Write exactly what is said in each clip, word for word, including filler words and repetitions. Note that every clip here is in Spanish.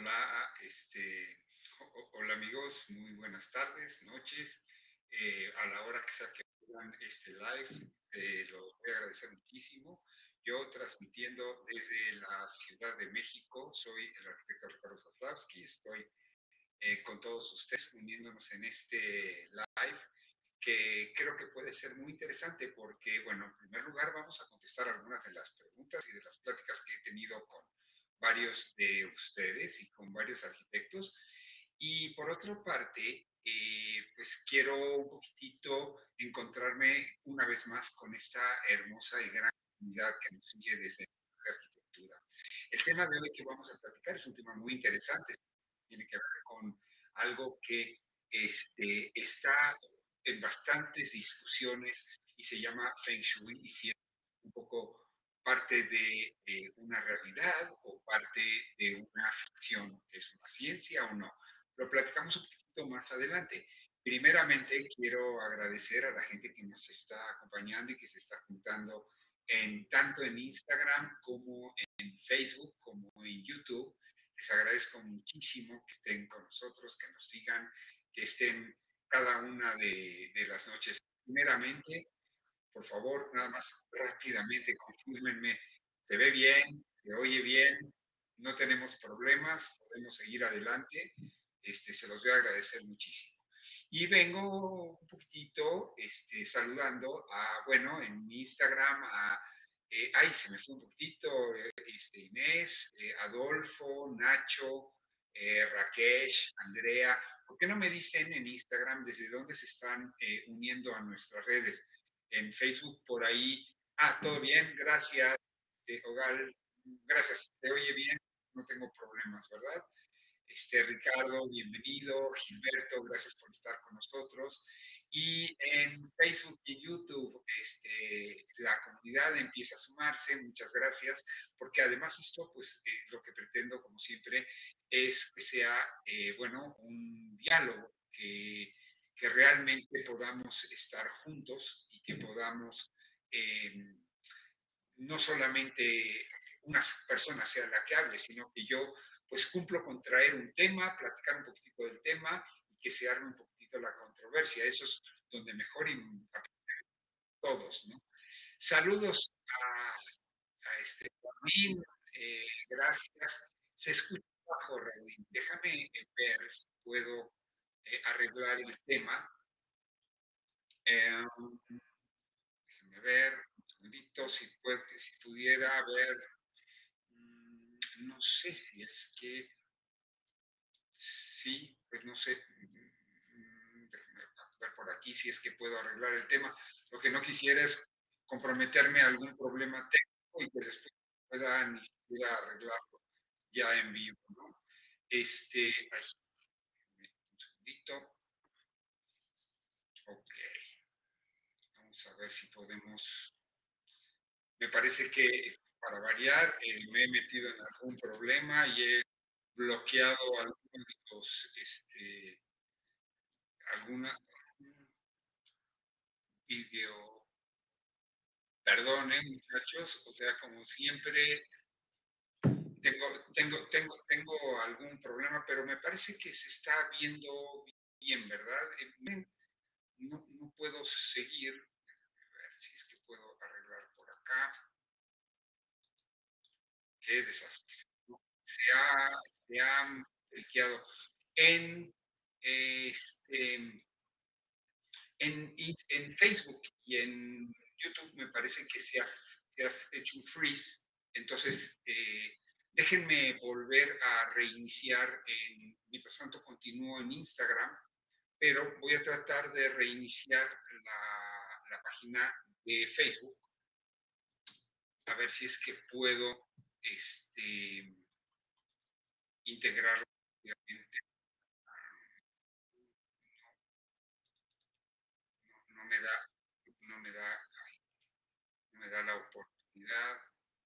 Hola, este, ho- hola amigos, muy buenas tardes, noches. Eh, a la hora que sea que vean este live, te lo voy a agradecer muchísimo. Yo transmitiendo desde la Ciudad de México, soy el arquitecto Ricardo Zaslavsky, estoy eh, con todos ustedes uniéndonos en este live que creo que puede ser muy interesante porque, bueno, en primer lugar vamos a contestar algunas de las preguntas y de las pláticas que he tenido con varios de ustedes y con varios arquitectos. Y por otra parte, eh, pues quiero un poquitito encontrarme una vez más con esta hermosa y gran comunidad que nos sigue desde la arquitectura. El tema de hoy que vamos a platicar es un tema muy interesante, tiene que ver con algo que este, está en bastantes discusiones y se llama Feng Shui y si es un poco parte de eh, una realidad o parte de una ficción, ¿es una ciencia o no? Lo platicamos un poquito más adelante. Primeramente, quiero agradecer a la gente que nos está acompañando y que se está juntando en, tanto en Instagram como en Facebook, como en YouTube. Les agradezco muchísimo que estén con nosotros, que nos sigan, que estén cada una de, de las noches. Primeramente, por favor, nada más rápidamente, confírmenme, se ve bien, se oye bien, no tenemos problemas, podemos seguir adelante, este, se los voy a agradecer muchísimo. Y vengo un poquitito este, saludando a, bueno, en mi Instagram, a, eh, ay, se me fue un poquitito, eh, este, Inés, eh, Adolfo, Nacho, eh, Rakesh, Andrea, ¿por qué no me dicen en Instagram desde dónde se están eh, uniendo a nuestras redes? En Facebook por ahí. Ah, todo bien, gracias, eh, Ogal, gracias, se oye bien, no tengo problemas, ¿verdad? Este, Ricardo, bienvenido, Gilberto, gracias por estar con nosotros. Y en Facebook y en YouTube, este, la comunidad empieza a sumarse, muchas gracias, porque además esto, pues eh, lo que pretendo, como siempre, es que sea, eh, bueno, un diálogo, que, que, realmente podamos estar juntos y que podamos eh, no solamente una persona sea la que hable, sino que yo pues cumplo con traer un tema, platicar un poquitito del tema y que se arme un poquitito la controversia. Eso es donde mejor todos, ¿no? Saludos a, a este Raúl, eh, gracias. Se escucha bajo, Raúl. Déjame ver si puedo eh, arreglar el tema. Eh, déjame ver un segundito si, puede, si pudiera ver. No sé si es que sí, pues no sé. Déjame ver por aquí si es que puedo arreglar el tema. Lo que no quisiera es comprometerme a algún problema técnico y que después pueda ni siquiera arreglarlo ya en vivo, ¿no? Este, ay, un segundito. Ok, vamos a ver si podemos. Me parece que para variar eh, me he metido en algún problema y he bloqueado algunos de los, este, alguna video. Perdone, muchachos, o sea, como siempre, tengo, tengo, tengo, tengo algún problema, pero me parece que se está viendo bien, ¿verdad? No, no puedo seguir. A ver si es que puedo arreglar por acá. Qué desastre. Se ha, se ha cliqueado en, este, en, en Facebook y en YouTube me parece que se ha, se ha hecho un freeze. Entonces, eh, déjenme volver a reiniciar. En, mientras tanto, continúo en Instagram, pero voy a tratar de reiniciar la, la página de Facebook. A ver si es que puedo este, integrarlo. No, no me da, no me da, no me da la oportunidad.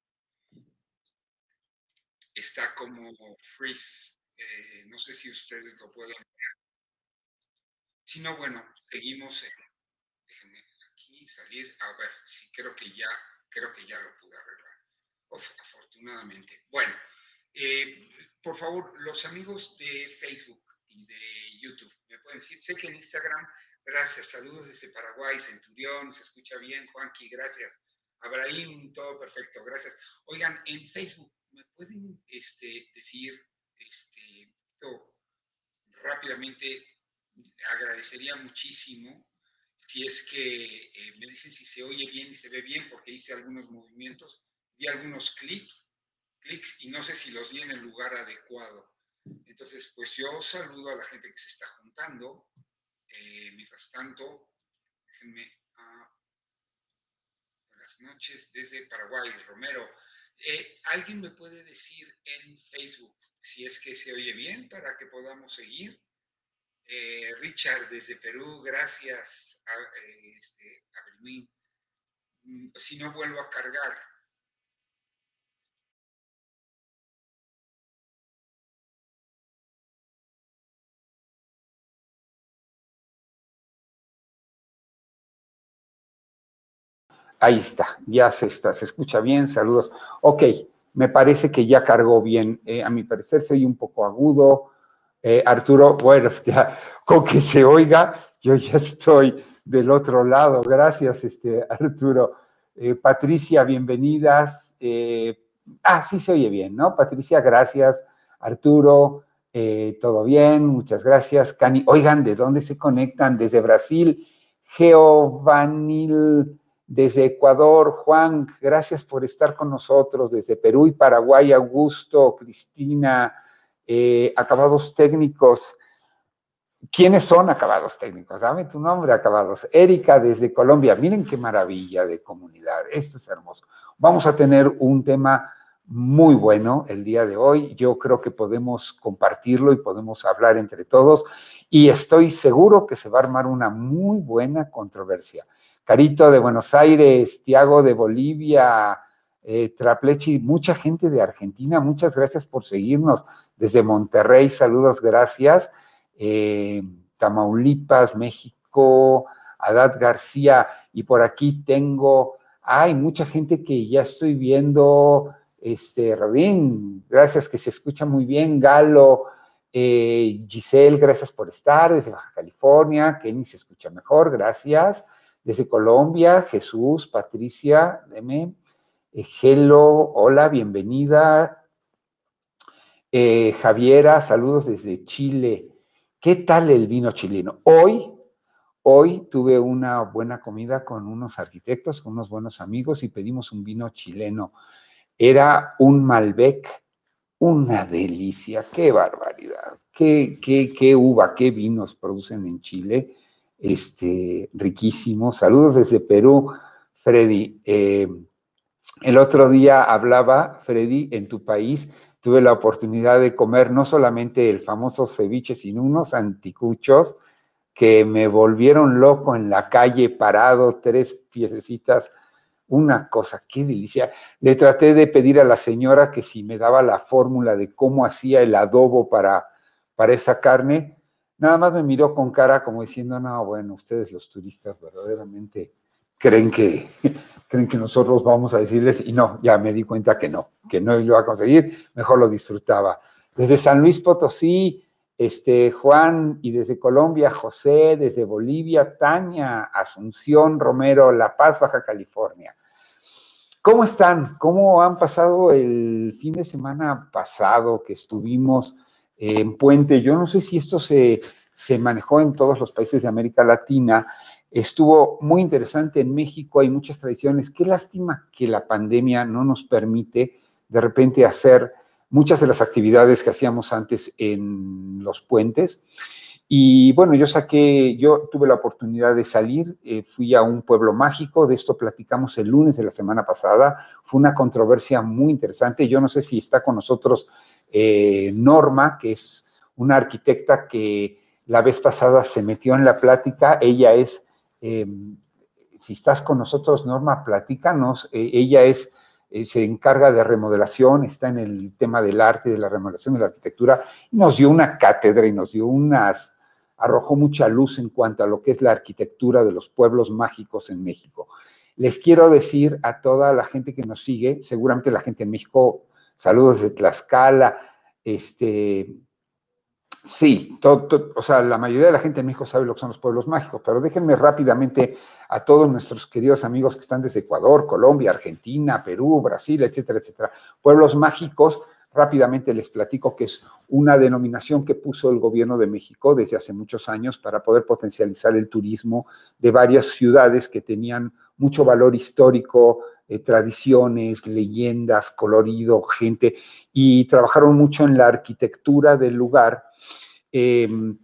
Está como freeze. Eh, no sé si ustedes lo pueden ver. Si no, bueno, seguimos. En, déjenme aquí salir. A ver, sí, creo que ya, creo que ya lo pude arreglar. Uf, afortunadamente. Bueno, Eh, por favor, los amigos de Facebook y de YouTube, ¿me pueden decir? Sé que en Instagram, gracias, saludos desde Paraguay, Centurión, se escucha bien, Juanqui, gracias. Abraham, todo perfecto, gracias. Oigan, en Facebook, ¿me pueden este, decir este, oh, rápidamente? Agradecería muchísimo si es que eh, me dicen si se oye bien y se ve bien, porque hice algunos movimientos, di algunos clips clics y no sé si los di en el lugar adecuado. Entonces, pues yo saludo a la gente que se está juntando. Eh, mientras tanto, déjenme, ah, buenas noches desde Paraguay, Romero. Eh, ¿Alguien me puede decir en Facebook si es que se oye bien para que podamos seguir? Eh, Richard desde Perú, gracias a, eh, este, a Berlín. Si no vuelvo a cargar, ahí está, ya se está, se escucha bien, saludos. Ok, me parece que ya cargó bien. Eh, a mi parecer soy un poco agudo. Eh, Arturo, bueno, ya, con que se oiga, yo ya estoy del otro lado. Gracias, este, Arturo. Eh, Patricia, bienvenidas. Eh, ah, sí se oye bien, ¿no? Patricia, gracias. Arturo, eh, todo bien, muchas gracias. Cani, oigan, ¿de dónde se conectan? Desde Brasil. Geovanil desde Ecuador, Juan, gracias por estar con nosotros. Desde Perú y Paraguay, Augusto, Cristina, eh, acabados técnicos. ¿Quiénes son acabados técnicos? Dame tu nombre, acabados. Erika desde Colombia. Miren qué maravilla de comunidad. Esto es hermoso. Vamos a tener un tema muy bueno el día de hoy. Yo creo que podemos compartirlo y podemos hablar entre todos. Y estoy seguro que se va a armar una muy buena controversia. Carito de Buenos Aires, Tiago de Bolivia, eh, Traplechi, mucha gente de Argentina. Muchas gracias por seguirnos. Desde Monterrey, saludos, gracias. Eh, Tamaulipas, México, Adad García, y por aquí tengo, hay mucha gente que ya estoy viendo, este, Rodín, gracias, que se escucha muy bien, Galo, eh, Giselle, gracias por estar, desde Baja California, Kenny se escucha mejor, gracias, desde Colombia, Jesús, Patricia, deme, eh, hello, hola, bienvenida, eh, Javiera, saludos desde Chile. ¿Qué tal el vino chileno? Hoy, hoy tuve una buena comida con unos arquitectos, con unos buenos amigos y pedimos un vino chileno. Era un Malbec, una delicia, qué barbaridad, qué, qué, qué uva, qué vinos producen en Chile, este, riquísimo. Saludos desde Perú, Freddy. Eh, el otro día hablaba, Freddy, en tu país, tuve la oportunidad de comer no solamente el famoso ceviche, sino unos anticuchos que me volvieron loco en la calle, parado, tres piececitas, una cosa, qué delicia. Le traté de pedir a la señora que si me daba la fórmula de cómo hacía el adobo para, para esa carne, nada más me miró con cara como diciendo, no, bueno, ustedes los turistas verdaderamente creen que, creen que nosotros vamos a decirles, y no, ya me di cuenta que no, que no iba a conseguir, mejor lo disfrutaba. Desde San Luis Potosí, este, Juan, y desde Colombia, José, desde Bolivia, Tania, Asunción, Romero, La Paz, Baja California. ¿Cómo están? ¿Cómo han pasado el fin de semana pasado que estuvimos en Puente? Yo no sé si esto se, se manejó en todos los países de América Latina. Estuvo muy interesante en México, hay muchas tradiciones. Qué lástima que la pandemia no nos permite de repente hacer muchas de las actividades que hacíamos antes en los puentes. Y bueno, yo saqué, yo tuve la oportunidad de salir, eh, fui a un pueblo mágico, de esto platicamos el lunes de la semana pasada, fue una controversia muy interesante. Yo no sé si está con nosotros eh, Norma, que es una arquitecta que la vez pasada se metió en la plática. Ella es, eh, si estás con nosotros, Norma, platícanos. Eh, ella es, eh, se encarga de remodelación, está en el tema del arte, de la remodelación de la arquitectura. Nos dio una cátedra y nos dio unas, arrojó mucha luz en cuanto a lo que es la arquitectura de los pueblos mágicos en México. Les quiero decir a toda la gente que nos sigue, seguramente la gente en México saludos de Tlaxcala, este... Sí, todo, todo, o sea, la mayoría de la gente en México sabe lo que son los pueblos mágicos, pero déjenme rápidamente a todos nuestros queridos amigos que están desde Ecuador, Colombia, Argentina, Perú, Brasil, etcétera, etcétera. Pueblos mágicos, rápidamente les platico que es una denominación que puso el gobierno de México desde hace muchos años para poder potencializar el turismo de varias ciudades que tenían mucho valor histórico, eh, tradiciones, leyendas, colorido, gente, y trabajaron mucho en la arquitectura del lugar, eh,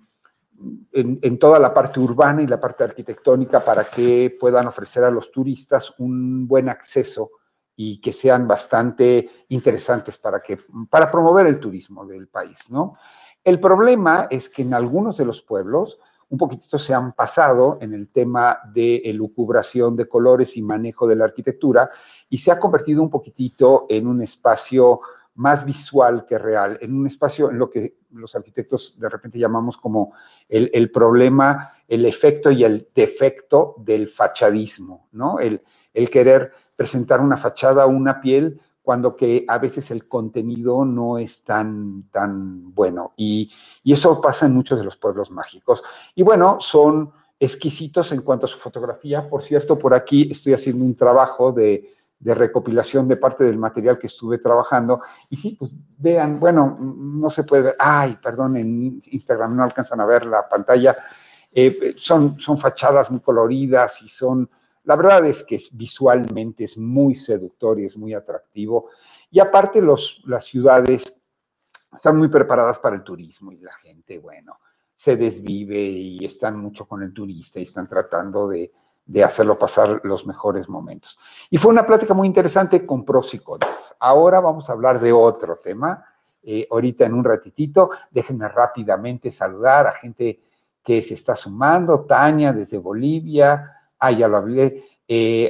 en, en toda la parte urbana y la parte arquitectónica para que puedan ofrecer a los turistas un buen acceso y que sean bastante interesantes para, que, para promover el turismo del país, ¿no? El problema es que en algunos de los pueblos un poquitito se han pasado en el tema de elucubración de colores y manejo de la arquitectura y se ha convertido un poquitito en un espacio más visual que real, en un espacio en lo que los arquitectos de repente llamamos como el, el problema, el efecto y el defecto del fachadismo, ¿no? El, el querer presentar una fachada o una piel cuando que a veces el contenido no es tan, tan bueno. Y, y eso pasa en muchos de los pueblos mágicos. Y bueno, son exquisitos en cuanto a su fotografía. Por cierto, por aquí estoy haciendo un trabajo de, de recopilación de parte del material que estuve trabajando. Y sí, pues vean, bueno, no se puede ver, ay, perdón, en Instagram no alcanzan a ver la pantalla. Eh, son, son fachadas muy coloridas y son, la verdad es que es, visualmente es muy seductor y es muy atractivo. Y aparte los, las ciudades están muy preparadas para el turismo y la gente, bueno, se desvive y están mucho con el turista y están tratando de, de hacerlo pasar los mejores momentos. Y fue una plática muy interesante con pros y contras. Ahora vamos a hablar de otro tema, eh, ahorita en un ratitito. Déjenme rápidamente saludar a gente que se está sumando. Tania desde Bolivia, ah, ya lo hablé, eh,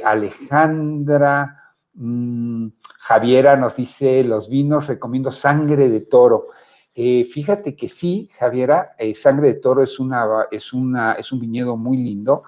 Alejandra, mmm, Javiera nos dice, los vinos recomiendo Sangre de Toro. Eh, fíjate que sí, Javiera, eh, Sangre de Toro es, una, es, una, es un viñedo muy lindo.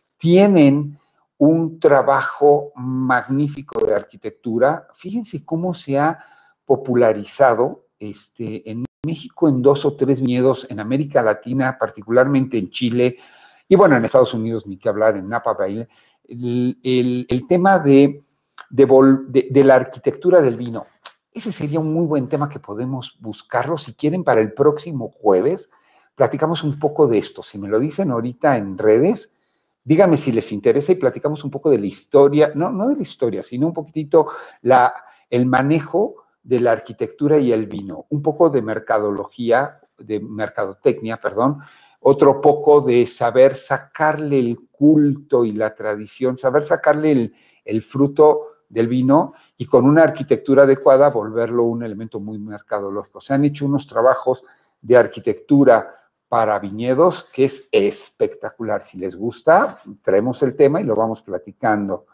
Tienen un trabajo magnífico de arquitectura. Fíjense cómo se ha popularizado este, en México en dos o tres viñedos, en América Latina, particularmente en Chile, y bueno, en Estados Unidos, ni que hablar, en Napa Valley, el, el, el tema de, de, de, de la arquitectura del vino. Ese sería un muy buen tema que podemos buscarlo. Si quieren, para el próximo jueves, platicamos un poco de esto. Si me lo dicen ahorita en redes, díganme si les interesa y platicamos un poco de la historia, no, no de la historia, sino un poquitito la, el manejo de la arquitectura y el vino, un poco de mercadología, de mercadotecnia, perdón, otro poco de saber sacarle el culto y la tradición, saber sacarle el, el fruto del vino y con una arquitectura adecuada volverlo un elemento muy mercadológico. Se han hecho unos trabajos de arquitectura para viñedos que es espectacular. Si les gusta, traemos el tema y lo vamos platicando.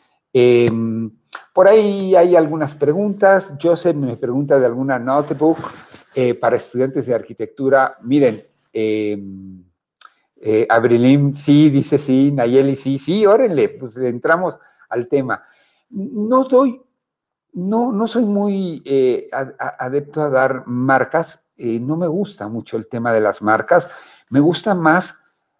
Eh, por ahí hay algunas preguntas. Joseph me pregunta de alguna notebook eh, para estudiantes de arquitectura. Miren, eh, eh, Abrilim, sí, dice sí, Nayeli, sí, sí, órenle, pues entramos al tema. No doy, no, no soy muy eh, adepto a dar marcas, eh, no me gusta mucho el tema de las marcas, me gusta más,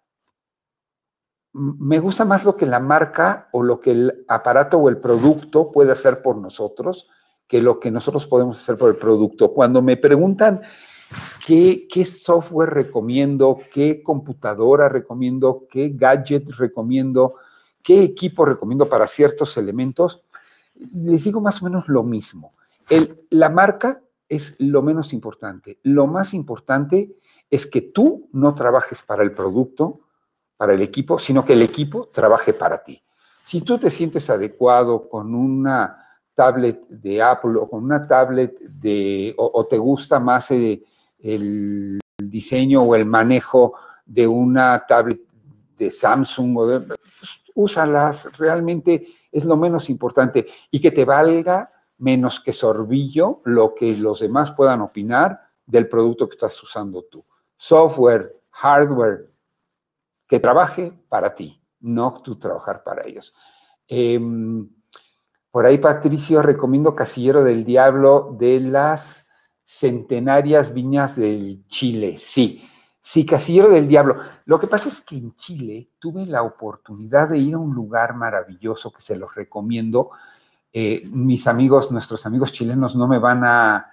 me gusta más lo que la marca o lo que el aparato o el producto puede hacer por nosotros que lo que nosotros podemos hacer por el producto. Cuando me preguntan qué, qué software recomiendo, qué computadora recomiendo, qué gadget recomiendo, qué equipo recomiendo para ciertos elementos, les digo más o menos lo mismo. El, la marca es lo menos importante. Lo más importante es que tú no trabajes para el producto, para el equipo, sino que el equipo trabaje para ti. Si tú te sientes adecuado con una tablet de Apple o con una tablet de, o, o te gusta más eh, el, el diseño o el manejo de una tablet de Samsung, o de, pues, úsalas, realmente es lo menos importante y que te valga menos que sorbillo lo que los demás puedan opinar del producto que estás usando tú. Software, hardware, que trabaje para ti, no tú trabajar para ellos. Eh, Por ahí, Patricio, recomiendo Casillero del Diablo de las Centenarias Viñas del Chile. Sí, sí, Casillero del Diablo. Lo que pasa es que en Chile tuve la oportunidad de ir a un lugar maravilloso que se los recomiendo. Eh, mis amigos, nuestros amigos chilenos no me van a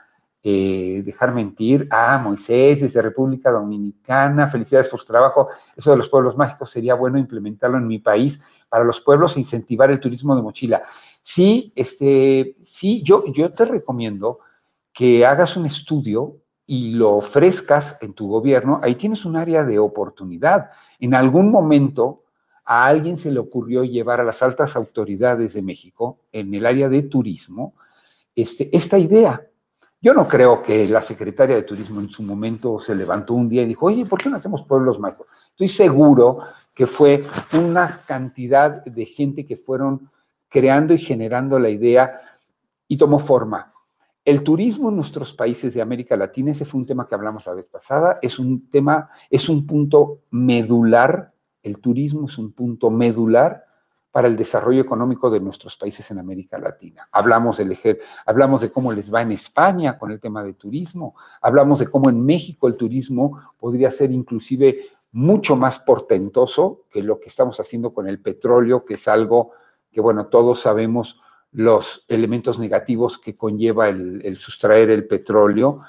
eh, dejar mentir. Ah, Moisés, desde República Dominicana, felicidades por su trabajo. Eso de los pueblos mágicos sería bueno implementarlo en mi país para los pueblos e incentivar el turismo de mochila. Sí, este, sí, yo, yo te recomiendo que hagas un estudio y lo ofrezcas en tu gobierno. Ahí tienes un área de oportunidad. En algún momento a alguien se le ocurrió llevar a las altas autoridades de México en el área de turismo este, esta idea. Yo no creo que la secretaria de Turismo en su momento se levantó un día y dijo, oye, ¿por qué no hacemos pueblos mágicos? Estoy seguro que fue una cantidad de gente que fueron creando y generando la idea y tomó forma. El turismo en nuestros países de América Latina, ese fue un tema que hablamos la vez pasada, es un tema, es un punto medular, el turismo es un punto medular para el desarrollo económico de nuestros países en América Latina. Hablamos, del, hablamos de cómo les va en España con el tema de turismo, hablamos de cómo en México el turismo podría ser inclusive mucho más portentoso que lo que estamos haciendo con el petróleo, que es algo que, bueno, todos sabemos los elementos negativos que conlleva el, el sustraer el petróleo.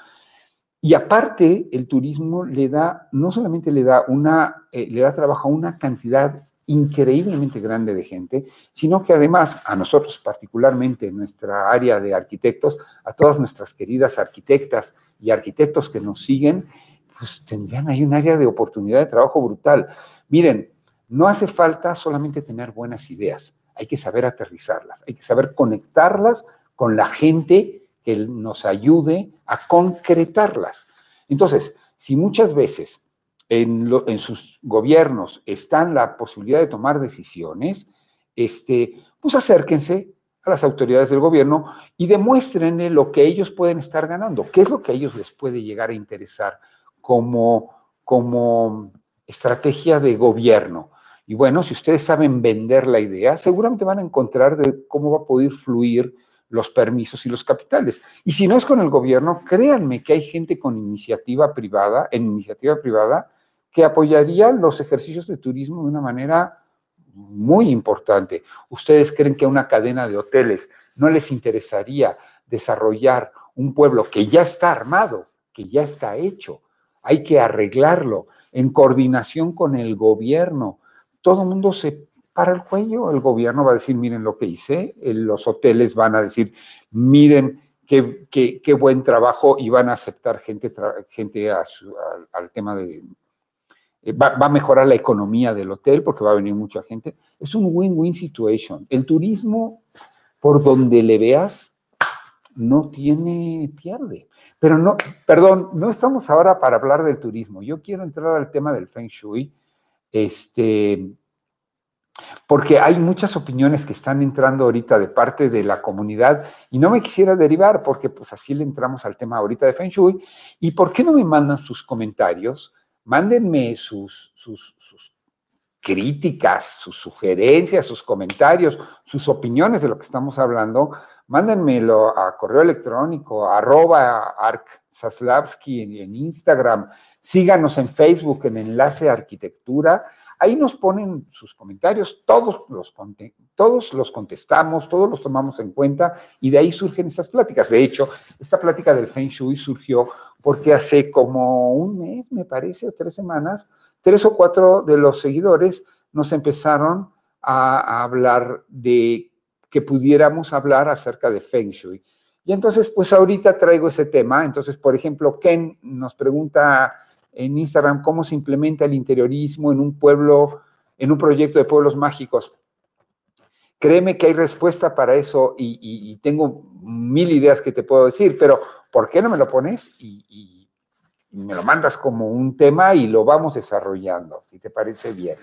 Y aparte, el turismo le da, no solamente le da, una, eh, le da trabajo a una cantidad increíblemente grande de gente, sino que además a nosotros, particularmente en nuestra área de arquitectos, a todas nuestras queridas arquitectas y arquitectos que nos siguen, pues tendrían ahí un área de oportunidad de trabajo brutal. Miren, no hace falta solamente tener buenas ideas, hay que saber aterrizarlas, hay que saber conectarlas con la gente que nos ayude a concretarlas. Entonces, si muchas veces en, lo, en sus gobiernos está la posibilidad de tomar decisiones, este, pues acérquense a las autoridades del gobierno y demuéstrenle lo que ellos pueden estar ganando, qué es lo que a ellos les puede llegar a interesar como, como estrategia de gobierno. Y bueno, si ustedes saben vender la idea, seguramente van a encontrar de cómo va a poder fluir los permisos y los capitales. Y si no es con el gobierno, créanme que hay gente con iniciativa privada, en iniciativa privada, que apoyaría los ejercicios de turismo de una manera muy importante. ¿Ustedes creen que a una cadena de hoteles no les interesaría desarrollar un pueblo que ya está armado, que ya está hecho? Hay que arreglarlo en coordinación con el gobierno. Todo el mundo se para el cuello, el gobierno va a decir, miren lo que hice, los hoteles van a decir, miren qué, qué, qué buen trabajo, y van a aceptar gente, gente a su, a, al tema de, va, va a mejorar la economía del hotel porque va a venir mucha gente. Es un win-win situation. El turismo, por donde le veas, no tiene pierde. Pero no, perdón, no estamos ahora para hablar del turismo. Yo quiero entrar al tema del Feng Shui, este, porque hay muchas opiniones que están entrando ahorita de parte de la comunidad y no me quisiera derivar porque pues así le entramos al tema ahorita de Feng Shui. ¿Y por qué no me mandan sus comentarios? Mándenme sus, sus, sus críticas, sus sugerencias, sus comentarios, sus opiniones de lo que estamos hablando. Mándenmelo a correo electrónico, arroba arcsaslavsky en, en Instagram. Síganos en Facebook en Enlace Arquitectura. Ahí nos ponen sus comentarios, todos los, todos los contestamos, todos los tomamos en cuenta y de ahí surgen esas pláticas. De hecho, esta plática del Feng Shui surgió porque hace como un mes, me parece, o tres semanas, tres o cuatro de los seguidores nos empezaron a, a hablar de que pudiéramos hablar acerca de Feng Shui. Y entonces, pues ahorita traigo ese tema. Entonces, por ejemplo, Ken nos pregunta en Instagram cómo se implementa el interiorismo en un pueblo, en un proyecto de pueblos mágicos. Créeme que hay respuesta para eso y, y, y tengo mil ideas que te puedo decir, pero ¿por qué no me lo pones y, y, y me lo mandas como un tema y lo vamos desarrollando, si te parece bien?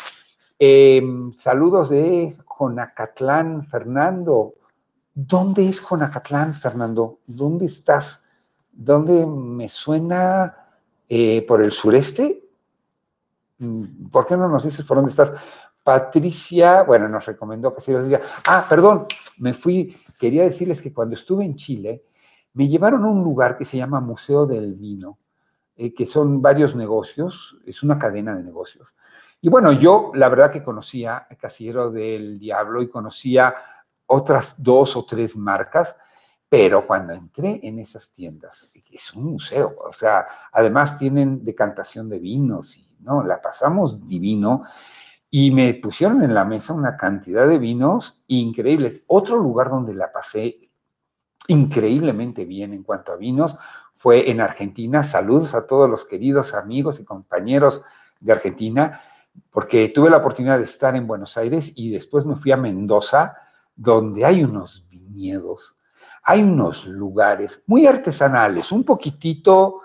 Eh, saludos de Jonacatlán, Fernando. ¿Dónde es Jonacatlán, Fernando? ¿Dónde estás? ¿Dónde me suena? Eh, ¿Por el sureste? ¿Por qué no nos dices por dónde estás? Patricia, bueno, nos recomendó que se los diga. Ah, perdón, me fui, quería decirles que cuando estuve en Chile, me llevaron a un lugar que se llama Museo del Vino, eh, que son varios negocios, es una cadena de negocios. Y bueno, yo la verdad que conocía el Casillero del Diablo y conocía otras dos o tres marcas, pero cuando entré en esas tiendas, es un museo, o sea, además tienen decantación de vinos y no, la pasamos divino y me pusieron en la mesa una cantidad de vinos increíbles. Otro lugar donde la pasé increíblemente bien en cuanto a vinos fue en Argentina. Saludos a todos los queridos amigos y compañeros de Argentina, porque tuve la oportunidad de estar en Buenos Aires y después me fui a Mendoza, donde hay unos viñedos, hay unos lugares muy artesanales, un poquitito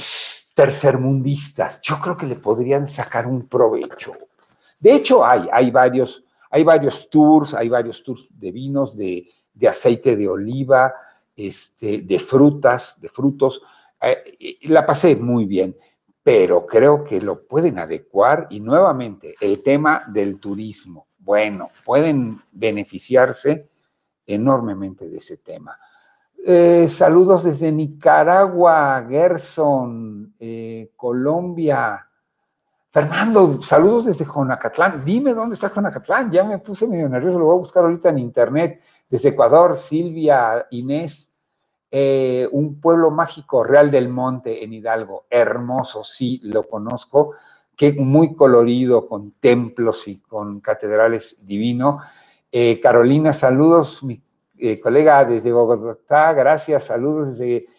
tercermundistas. Yo creo que le podrían sacar un provecho. De hecho, hay, hay varios, hay varios tours, hay varios tours de vinos, de, de aceite de oliva, este, de frutas, de frutos. Eh, la pasé muy bien, pero creo que lo pueden adecuar y nuevamente el tema del turismo. Bueno, pueden beneficiarse enormemente de ese tema. Eh, saludos desde Nicaragua, Gerson, eh, Colombia. Fernando, saludos desde Jonacatlán. Dime dónde está Jonacatlán. Ya me puse medio nervioso, lo voy a buscar ahorita en internet. Desde Ecuador, Silvia, Inés, eh, un pueblo mágico, Real del Monte, en Hidalgo. Hermoso, sí, lo conozco. Que muy colorido, con templos y con catedrales divino. Eh, Carolina, saludos, mi eh, colega desde Bogotá, gracias. Saludos desde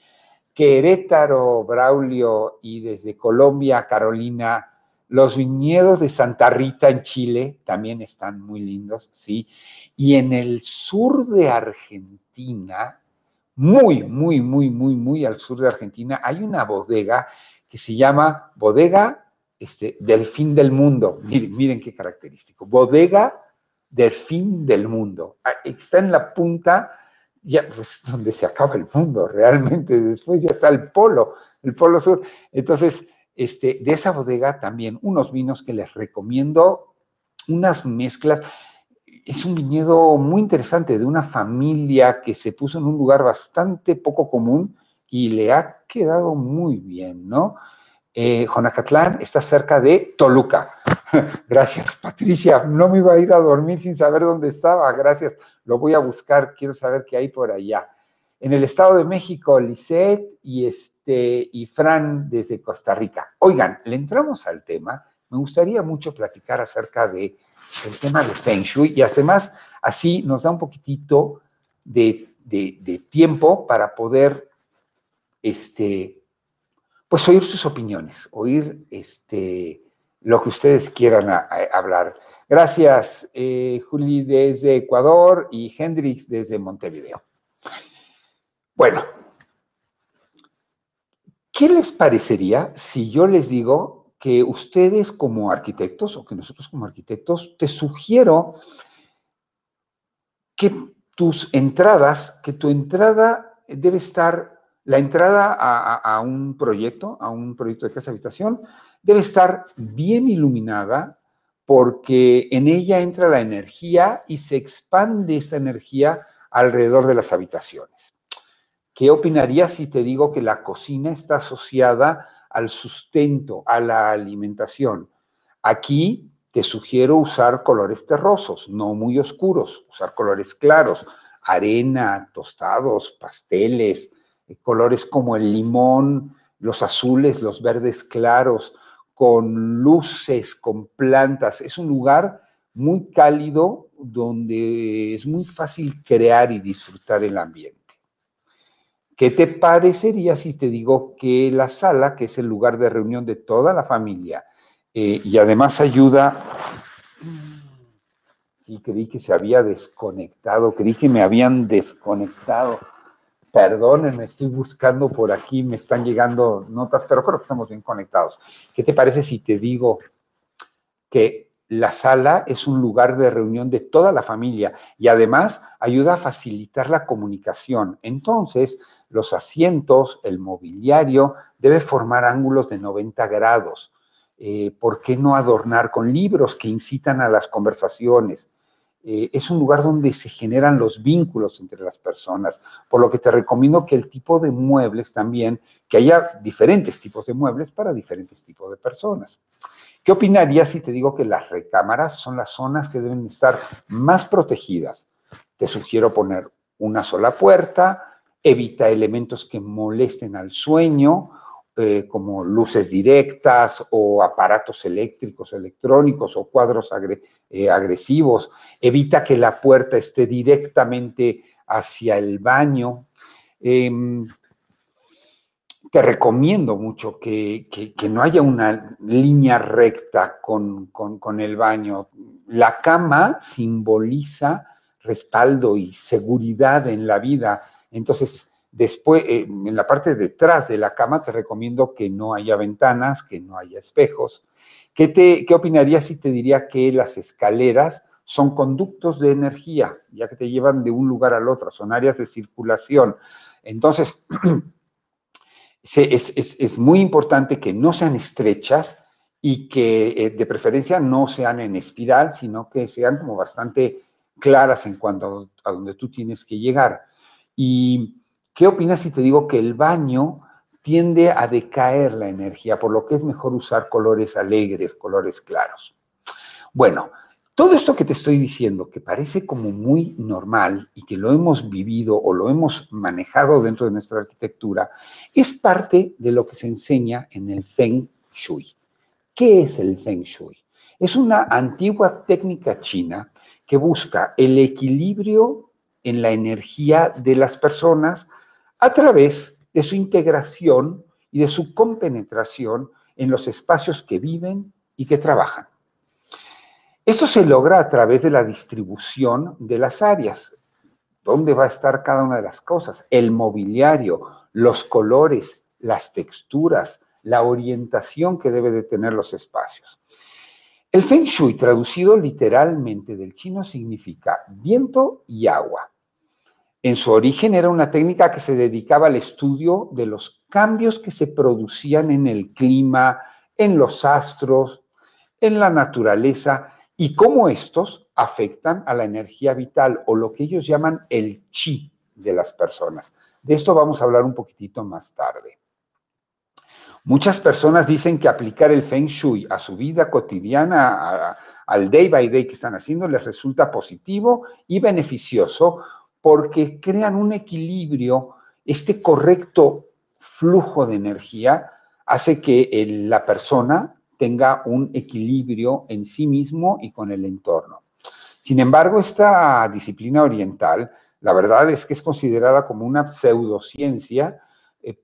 Querétaro, Braulio, y desde Colombia, Carolina. Los viñedos de Santa Rita en Chile también están muy lindos, sí. Y en el sur de Argentina, muy, muy, muy, muy, muy al sur de Argentina, hay una bodega que se llama Bodega este, del Fin del Mundo. Miren, miren qué característico. Bodega del Fin del Mundo. Está en la punta, ya, pues, donde se acaba el mundo realmente. Después ya está el polo, el polo sur. Entonces, este, de esa bodega también unos vinos que les recomiendo, unas mezclas. Es un viñedo muy interesante de una familia que se puso en un lugar bastante poco común y le ha quedado muy bien, ¿no? Eh, Jonacatlán está cerca de Toluca. Gracias, Patricia. No me iba a ir a dormir sin saber dónde estaba. Gracias. Lo voy a buscar. Quiero saber qué hay por allá. En el Estado de México, Lisette y, este, y Fran desde Costa Rica. Oigan, le entramos al tema. Me gustaría mucho platicar acerca de el tema de Feng Shui y además así nos da un poquitito de, de, de tiempo para poder este, pues oír sus opiniones, oír este, lo que ustedes quieran a, a hablar. Gracias, eh, Juli desde Ecuador y Hendrix desde Montevideo. Bueno, ¿qué les parecería si yo les digo que ustedes como arquitectos o que nosotros como arquitectos te sugiero que tus entradas, que tu entrada debe estar, la entrada a, a, a un proyecto, a un proyecto de casa habitación, debe estar bien iluminada porque en ella entra la energía y se expande esa energía alrededor de las habitaciones. ¿Qué opinarías si te digo que la cocina está asociada al sustento, a la alimentación? Aquí te sugiero usar colores terrosos, no muy oscuros, usar colores claros, arena, tostados, pasteles, colores como el limón, los azules, los verdes claros, con luces, con plantas. Es un lugar muy cálido donde es muy fácil crear y disfrutar el ambiente. ¿Qué te parecería si te digo que la sala, que es el lugar de reunión de toda la familia, eh, y además ayuda... Sí, creí que se había desconectado, creí que me habían desconectado. Perdónenme, estoy buscando por aquí, me están llegando notas, pero creo que estamos bien conectados. ¿Qué te parece si te digo que la sala es un lugar de reunión de toda la familia y además ayuda a facilitar la comunicación? Entonces, los asientos, el mobiliario, debe formar ángulos de noventa grados. Eh, ¿por qué no adornar con libros que incitan a las conversaciones? Eh, es un lugar donde se generan los vínculos entre las personas, por lo que te recomiendo que el tipo de muebles también, que haya diferentes tipos de muebles para diferentes tipos de personas. ¿Qué opinarías si te digo que las recámaras son las zonas que deben estar más protegidas? Te sugiero poner una sola puerta, evita elementos que molesten al sueño, eh, como luces directas o aparatos eléctricos, electrónicos o cuadros agre eh, agresivos. Evita que la puerta esté directamente hacia el baño. Eh, Te recomiendo mucho que, que, que, no haya una línea recta con, con, con el baño. La cama simboliza respaldo y seguridad en la vida. Entonces, después, eh, en la parte de detrás de la cama, te recomiendo que no haya ventanas, que no haya espejos. ¿Qué, te, qué opinarías si te diría que las escaleras son conductos de energía, ya que te llevan de un lugar al otro, son áreas de circulación? Entonces, Es, es, es, muy importante que no sean estrechas y que eh, de preferencia no sean en espiral, sino que sean como bastante claras en cuanto a, a donde tú tienes que llegar. ¿Y qué opinas si te digo que el baño tiende a decaer la energía, por lo que es mejor usar colores alegres, colores claros? Bueno, todo esto que te estoy diciendo, que parece como muy normal y que lo hemos vivido o lo hemos manejado dentro de nuestra arquitectura, es parte de lo que se enseña en el Feng Shui. ¿Qué es el Feng Shui? Es una antigua técnica china que busca el equilibrio en la energía de las personas a través de su integración y de su compenetración en los espacios que viven y que trabajan. Esto se logra a través de la distribución de las áreas. ¿Dónde va a estar cada una de las cosas? El mobiliario, los colores, las texturas, la orientación que debe de tener los espacios. El Feng Shui, traducido literalmente del chino, significa viento y agua. En su origen era una técnica que se dedicaba al estudio de los cambios que se producían en el clima, en los astros, en la naturaleza, y cómo estos afectan a la energía vital o lo que ellos llaman el chi de las personas. De esto vamos a hablar un poquitito más tarde. Muchas personas dicen que aplicar el Feng Shui a su vida cotidiana, a, al day by day que están haciendo, les resulta positivo y beneficioso porque crean un equilibrio. Este correcto flujo de energía hace que el, la persona tenga un equilibrio en sí mismo y con el entorno. Sin embargo, esta disciplina oriental, la verdad es que es considerada como una pseudociencia, eh,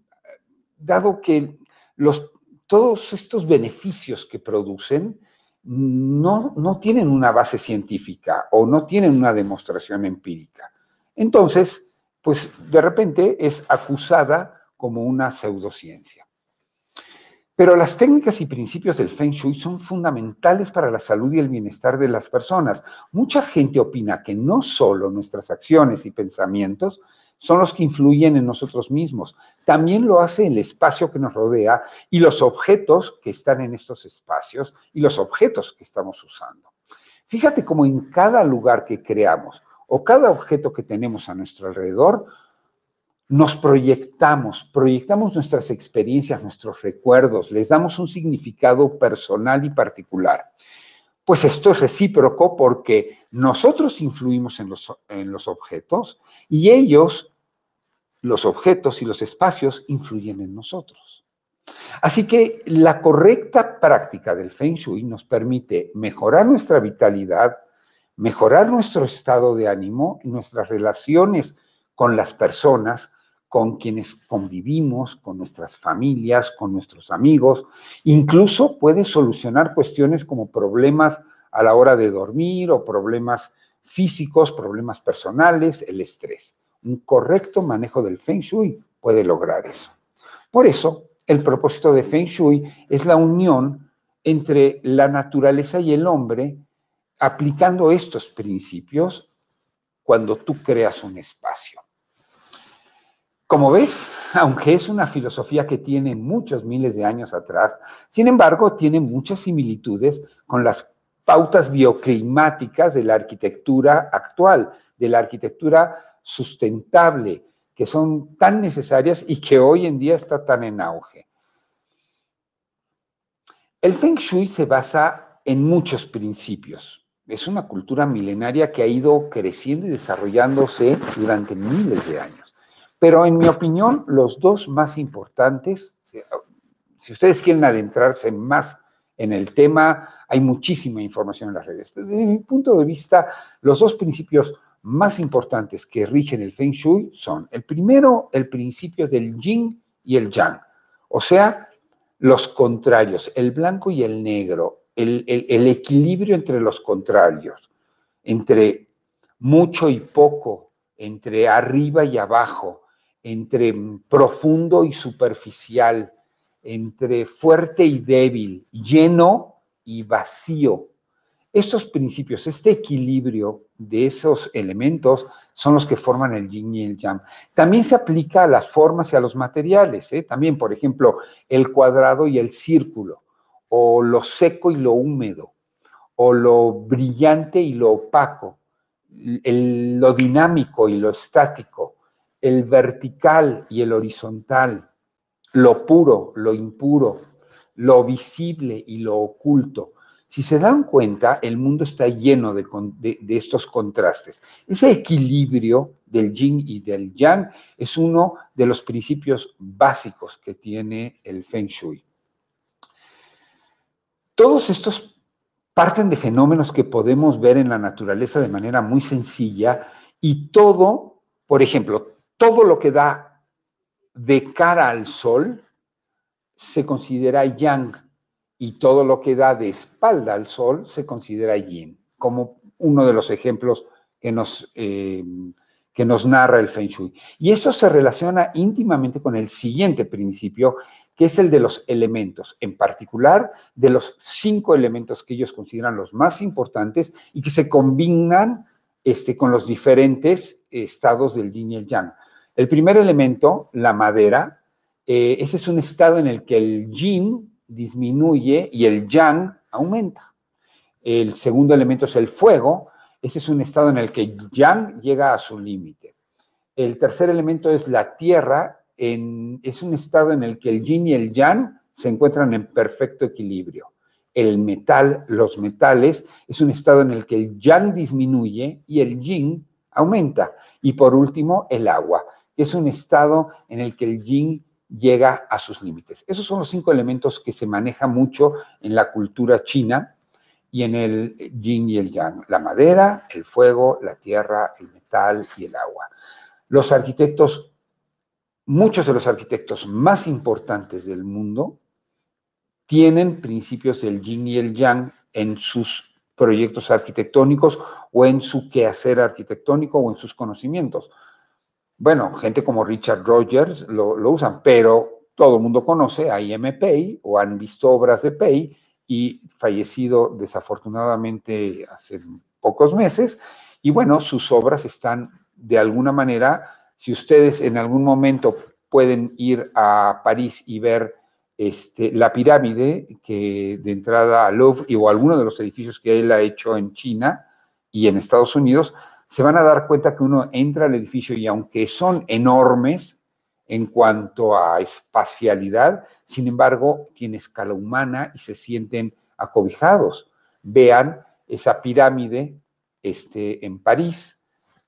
dado que los, todos estos beneficios que producen no, no tienen una base científica o no tienen una demostración empírica. Entonces, pues de repente es acusada como una pseudociencia. Pero las técnicas y principios del Feng Shui son fundamentales para la salud y el bienestar de las personas. Mucha gente opina que no solo nuestras acciones y pensamientos son los que influyen en nosotros mismos, también lo hace el espacio que nos rodea y los objetos que están en estos espacios y los objetos que estamos usando. Fíjate cómo en cada lugar que creamos o cada objeto que tenemos a nuestro alrededor, nos proyectamos, proyectamos nuestras experiencias, nuestros recuerdos, les damos un significado personal y particular. Pues esto es recíproco porque nosotros influimos en los, en los objetos y ellos, los objetos y los espacios, influyen en nosotros. Así que la correcta práctica del Feng Shui nos permite mejorar nuestra vitalidad, mejorar nuestro estado de ánimo, nuestras relaciones con las personas, con quienes convivimos, con nuestras familias, con nuestros amigos. Incluso puede solucionar cuestiones como problemas a la hora de dormir o problemas físicos, problemas personales, el estrés. Un correcto manejo del Feng Shui puede lograr eso. Por eso, el propósito de Feng Shui es la unión entre la naturaleza y el hombre, aplicando estos principios cuando tú creas un espacio. Como ves, aunque es una filosofía que tiene muchos miles de años atrás, sin embargo, tiene muchas similitudes con las pautas bioclimáticas de la arquitectura actual, de la arquitectura sustentable, que son tan necesarias y que hoy en día está tan en auge. El Feng Shui se basa en muchos principios. Es una cultura milenaria que ha ido creciendo y desarrollándose durante miles de años. Pero en mi opinión, los dos más importantes, si ustedes quieren adentrarse más en el tema, hay muchísima información en las redes. Pero desde mi punto de vista, los dos principios más importantes que rigen el Feng Shui son, el primero, el principio del Yin y el Yang. O sea, los contrarios, el blanco y el negro, el, el, el equilibrio entre los contrarios, entre mucho y poco, entre arriba y abajo, entre profundo y superficial, entre fuerte y débil, lleno y vacío. Estos principios, este equilibrio de esos elementos son los que forman el yin y el yang. También se aplica a las formas y a los materiales, ¿eh? También, por ejemplo, el cuadrado y el círculo, o lo seco y lo húmedo, o lo brillante y lo opaco, el, lo dinámico y lo estático, el vertical y el horizontal, lo puro, lo impuro, lo visible y lo oculto. Si se dan cuenta, el mundo está lleno de, de, de, estos contrastes. Ese equilibrio del yin y del yang es uno de los principios básicos que tiene el Feng Shui. Todos estos parten de fenómenos que podemos ver en la naturaleza de manera muy sencilla y todo, por ejemplo, todo lo que da de cara al sol se considera yang y todo lo que da de espalda al sol se considera yin, como uno de los ejemplos que nos, eh, que nos narra el Feng Shui. Y esto se relaciona íntimamente con el siguiente principio, que es el de los elementos, en particular de los cinco elementos que ellos consideran los más importantes y que se combinan este, con los diferentes estados del yin y el yang. El primer elemento, la madera, Eh, ese es un estado en el que el yin disminuye y el yang aumenta. El segundo elemento es el fuego. Ese es un estado en el que yang llega a su límite. El tercer elemento es la tierra. En, es un estado en el que el yin y el yang se encuentran en perfecto equilibrio. El metal, los metales, es un estado en el que el yang disminuye y el yin aumenta. Y por último, el agua, que es un estado en el que el yin llega a sus límites. Esos son los cinco elementos que se manejan mucho en la cultura china y en el yin y el yang. La madera, el fuego, la tierra, el metal y el agua. Los arquitectos, muchos de los arquitectos más importantes del mundo tienen principios del yin y el yang en sus proyectos arquitectónicos o en su quehacer arquitectónico o en sus conocimientos. Bueno, gente como Richard Rogers lo, lo usan, pero todo el mundo conoce a I M Pei o han visto obras de Pei y fallecido desafortunadamente hace pocos meses. Y bueno, sus obras están de alguna manera, si ustedes en algún momento pueden ir a París y ver este, la pirámide que de entrada al Louvre o alguno de los edificios que él ha hecho en China y en Estados Unidos, se van a dar cuenta que uno entra al edificio y aunque son enormes en cuanto a espacialidad, sin embargo, tiene escala humana y se sienten acobijados. Vean esa pirámide este, en París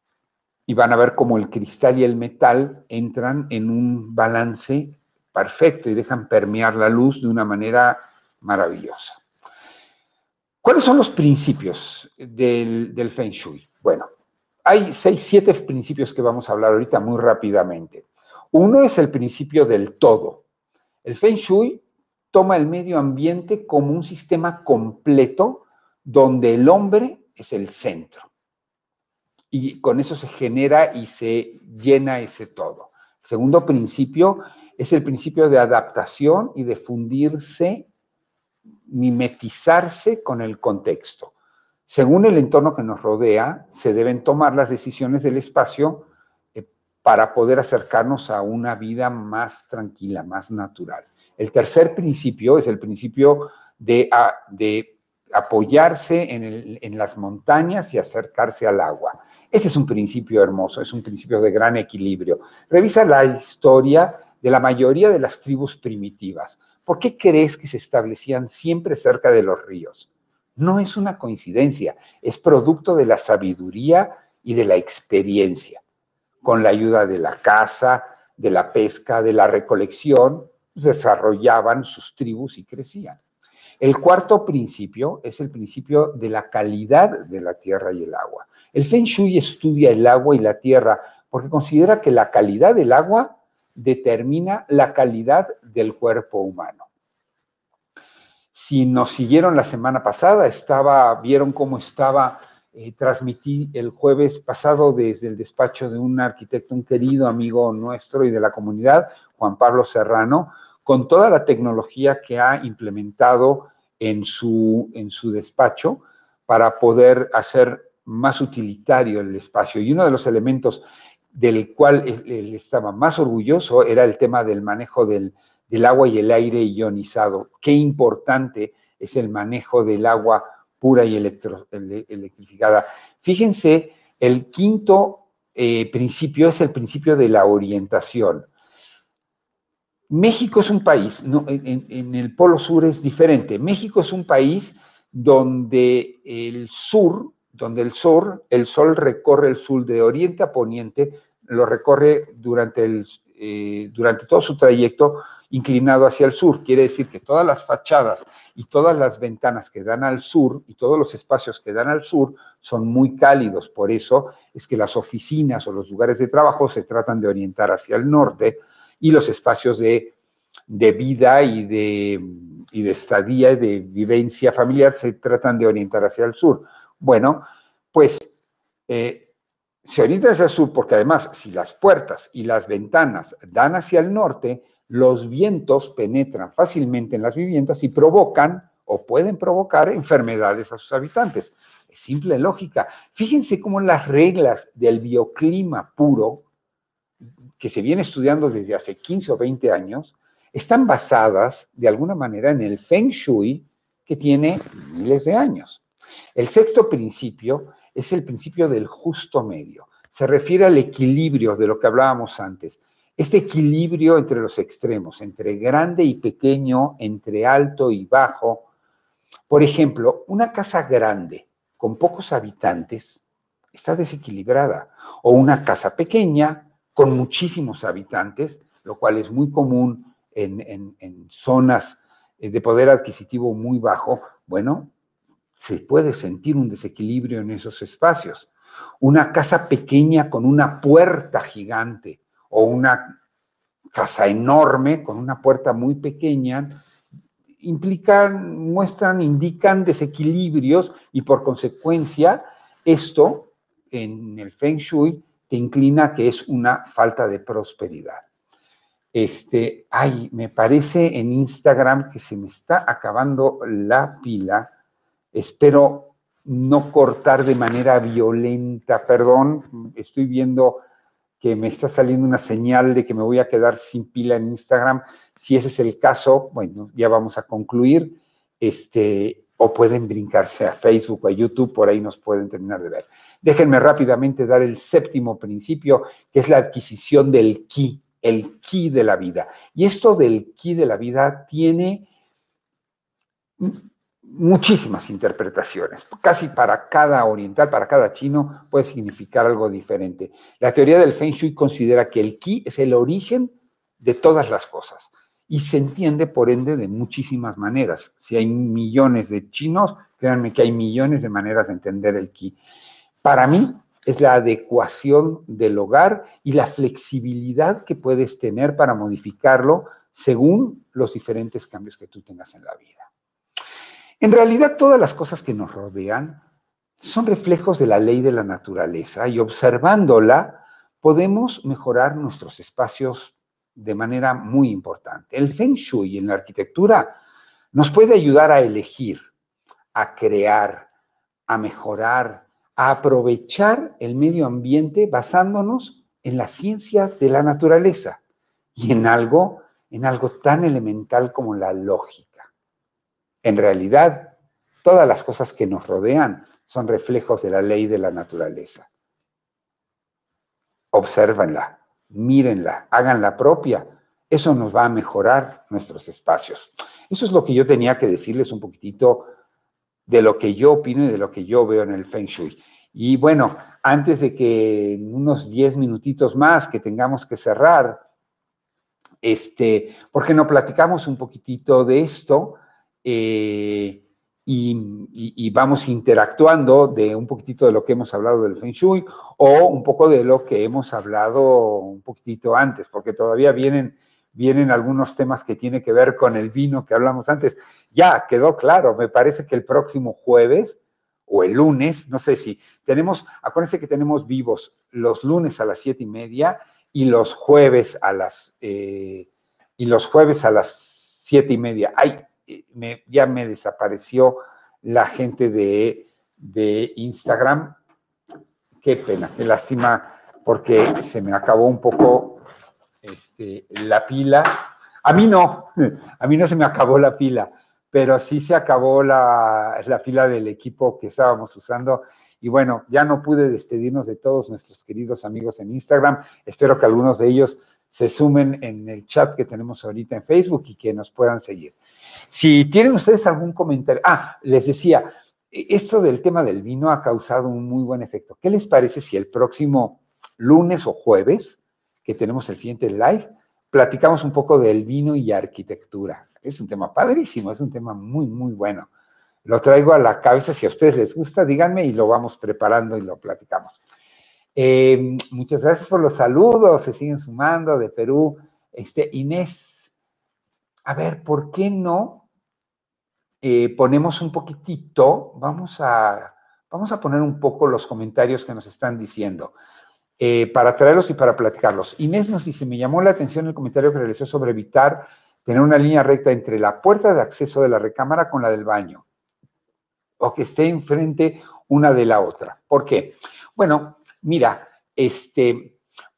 y van a ver cómo el cristal y el metal entran en un balance perfecto y dejan permear la luz de una manera maravillosa. ¿Cuáles son los principios del, del Feng Shui? Bueno, hay seis, siete principios que vamos a hablar ahorita muy rápidamente. Uno es el principio del todo. El Feng Shui toma el medio ambiente como un sistema completo donde el hombre es el centro. Y con eso se genera y se llena ese todo. El segundo principio es el principio de adaptación y de fundirse, mimetizarse con el contexto. Según el entorno que nos rodea, se deben tomar las decisiones del espacio eh, para poder acercarnos a una vida más tranquila, más natural. El tercer principio es el principio de, de apoyarse en, el, en las montañas y acercarse al agua. Ese es un principio hermoso, es un principio de gran equilibrio. Revisa la historia de la mayoría de las tribus primitivas. ¿Por qué crees que se establecían siempre cerca de los ríos? No es una coincidencia, es producto de la sabiduría y de la experiencia. Con la ayuda de la caza, de la pesca, de la recolección, desarrollaban sus tribus y crecían. El cuarto principio es el principio de la calidad de la tierra y el agua. El Feng Shui estudia el agua y la tierra porque considera que la calidad del agua determina la calidad del cuerpo humano. Si nos siguieron la semana pasada, estaba, vieron cómo estaba, eh, transmití el jueves pasado desde el despacho de un arquitecto, un querido amigo nuestro y de la comunidad, Juan Pablo Serrano, con toda la tecnología que ha implementado en su, en su despacho para poder hacer más utilitario el espacio. Y uno de los elementos del cual él estaba más orgulloso era el tema del manejo del, del agua y el aire ionizado. Qué importante es el manejo del agua pura y electro, electrificada. Fíjense, el quinto eh, principio es el principio de la orientación. México es un país, no, en, en el Polo Sur es diferente. México es un país donde el sur, donde el sur, el sol recorre el sur de oriente a poniente, lo recorre durante, el, eh, durante todo su trayecto inclinado hacia el sur. Quiere decir que todas las fachadas y todas las ventanas que dan al sur y todos los espacios que dan al sur son muy cálidos. Por eso es que las oficinas o los lugares de trabajo se tratan de orientar hacia el norte, y los espacios de, de vida y de, y de estadía y de vivencia familiar se tratan de orientar hacia el sur. Bueno, pues eh, se orienta hacia el sur porque además si las puertas y las ventanas dan hacia el norte, los vientos penetran fácilmente en las viviendas y provocan o pueden provocar enfermedades a sus habitantes. Es simple lógica. Fíjense cómo las reglas del bioclima puro que se viene estudiando desde hace quince o veinte años, están basadas de alguna manera en el Feng Shui que tiene miles de años. El sexto principio es el principio del justo medio. Se refiere al equilibrio de lo que hablábamos antes. Este equilibrio entre los extremos, entre grande y pequeño, entre alto y bajo. Por ejemplo, una casa grande con pocos habitantes está desequilibrada, o una casa pequeña con muchísimos habitantes, lo cual es muy común en, en, en zonas de poder adquisitivo muy bajo. Bueno, se puede sentir un desequilibrio en esos espacios. Una casa pequeña con una puerta gigante o una casa enorme con una puerta muy pequeña implican, muestran, indican desequilibrios y por consecuencia esto en el Feng Shui te inclina a que es una falta de prosperidad. Este, ay, me parece en Instagram que se me está acabando la pila. Espero no cortar de manera violenta, perdón, estoy viendo que me está saliendo una señal de que me voy a quedar sin pila en Instagram. Si ese es el caso, bueno, ya vamos a concluir. Este, o pueden brincarse a Facebook o a YouTube, por ahí nos pueden terminar de ver. Déjenme rápidamente dar el séptimo principio, que es la adquisición del ki, el ki de la vida. Y esto del ki de la vida tiene muchísimas interpretaciones. Casi para cada oriental, para cada chino, puede significar algo diferente. La teoría del Feng Shui considera que el ki es el origen de todas las cosas y se entiende, por ende, de muchísimas maneras. Si hay millones de chinos, créanme que hay millones de maneras de entender el ki. Para mí, es la adecuación del hogar y la flexibilidad que puedes tener para modificarlo según los diferentes cambios que tú tengas en la vida. En realidad, todas las cosas que nos rodean son reflejos de la ley de la naturaleza y observándola podemos mejorar nuestros espacios de manera muy importante. El Feng Shui en la arquitectura nos puede ayudar a elegir, a crear, a mejorar, a aprovechar el medio ambiente basándonos en la ciencia de la naturaleza y en algo, en algo tan elemental como la lógica. En realidad, todas las cosas que nos rodean son reflejos de la ley de la naturaleza. Obsérvenla, mírenla, háganla propia. Eso nos va a mejorar nuestros espacios. Eso es lo que yo tenía que decirles un poquitito de lo que yo opino y de lo que yo veo en el Feng Shui. Y bueno, antes de que en unos diez minutitos más que tengamos que cerrar, este, ¿por qué no platicamos un poquitito de esto? Eh, y, y, y vamos interactuando de un poquitito de lo que hemos hablado del Feng Shui o un poco de lo que hemos hablado un poquitito antes, porque todavía vienen, vienen algunos temas que tienen que ver con el vino que hablamos antes. Ya, quedó claro, me parece que el próximo jueves o el lunes, no sé si, tenemos, acuérdense que tenemos vivos los lunes a las siete y media y los jueves a las, eh, y los jueves a las siete y media. Ay, me, ya me desapareció la gente de, de Instagram. Qué pena, qué lástima, porque se me acabó un poco este, la pila. A mí no, a mí no se me acabó la pila, pero sí se acabó la, la pila del equipo que estábamos usando. Y bueno, ya no pude despedirnos de todos nuestros queridos amigos en Instagram. Espero que algunos de ellos se sumen en el chat que tenemos ahorita en Facebook y que nos puedan seguir. Si tienen ustedes algún comentario, ah, les decía, esto del tema del vino ha causado un muy buen efecto. ¿Qué les parece si el próximo lunes o jueves, que tenemos el siguiente live, platicamos un poco del vino y arquitectura? Es un tema padrísimo, es un tema muy, muy bueno. Lo traigo a la cabeza, si a ustedes les gusta, díganme y lo vamos preparando y lo platicamos. Eh, muchas gracias por los saludos, se siguen sumando de Perú. Este, Inés, a ver, ¿por qué no eh, ponemos un poquitito, vamos a, vamos a poner un poco los comentarios que nos están diciendo, eh, para traerlos y para platicarlos? Inés nos dice, me llamó la atención el comentario que realizó sobre evitar tener una línea recta entre la puerta de acceso de la recámara con la del baño, o que esté enfrente una de la otra. ¿Por qué? Bueno, mira, este,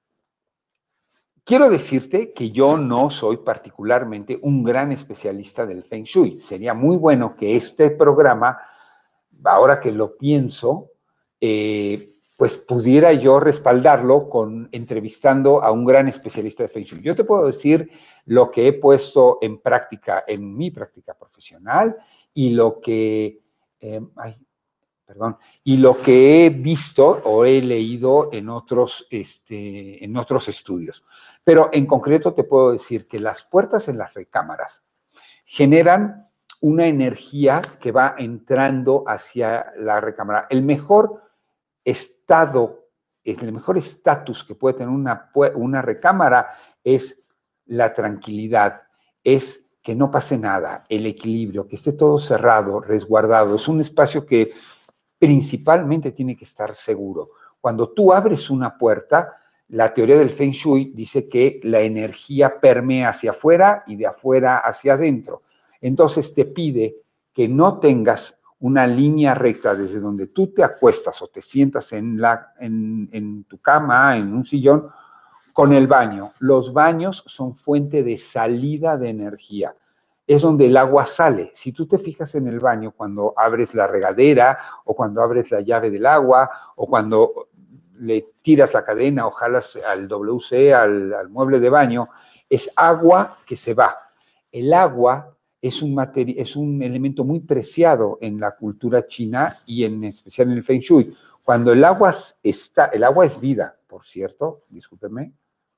quiero decirte que yo no soy particularmente un gran especialista del Feng Shui. Sería muy bueno que este programa, ahora que lo pienso, eh, pues pudiera yo respaldarlo con entrevistando a un gran especialista de Feng Shui. Yo te puedo decir lo que he puesto en práctica, en mi práctica profesional, y lo que, eh, ay, perdón, y lo que he visto o he leído en otros, este, en otros estudios. Pero en concreto te puedo decir que las puertas en las recámaras generan una energía que va entrando hacia la recámara. El mejor estado, el mejor estatus que puede tener una, una recámara es la tranquilidad, es que no pase nada, el equilibrio, que esté todo cerrado, resguardado. Es un espacio que principalmente tiene que estar seguro. Cuando tú abres una puerta, la teoría del Feng Shui dice que la energía permea hacia afuera y de afuera hacia adentro. Entonces te pide que no tengas una línea recta desde donde tú te acuestas o te sientas en, la, en, en tu cama, en un sillón, con el baño. Los baños son fuente de salida de energía. Es donde el agua sale. Si tú te fijas en el baño, cuando abres la regadera o cuando abres la llave del agua o cuando le tiras la cadena o jalas al W C, al, al mueble de baño, es agua que se va. El agua es un, es un elemento muy preciado en la cultura china y en especial en el Feng Shui. Cuando el agua está, el agua es vida, por cierto, discúlpenme.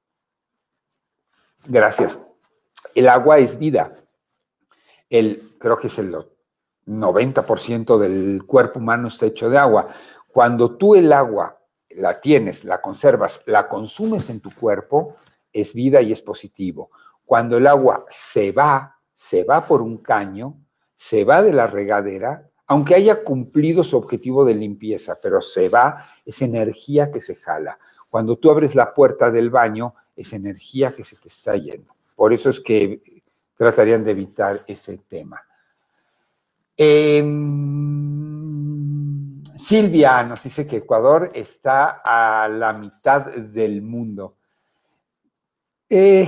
Gracias. El agua es vida. El, creo que es el noventa por ciento del cuerpo humano está hecho de agua. Cuando tú el agua la tienes, la conservas, la consumes en tu cuerpo, es vida y es positivo. Cuando el agua se va, se va por un caño, se va de la regadera, aunque haya cumplido su objetivo de limpieza, pero se va, es energía que se jala. Cuando tú abres la puerta del baño, es energía que se te está yendo. Por eso es que tratarían de evitar ese tema. Eh, Silvia nos dice que Ecuador está a la mitad del mundo. Eh,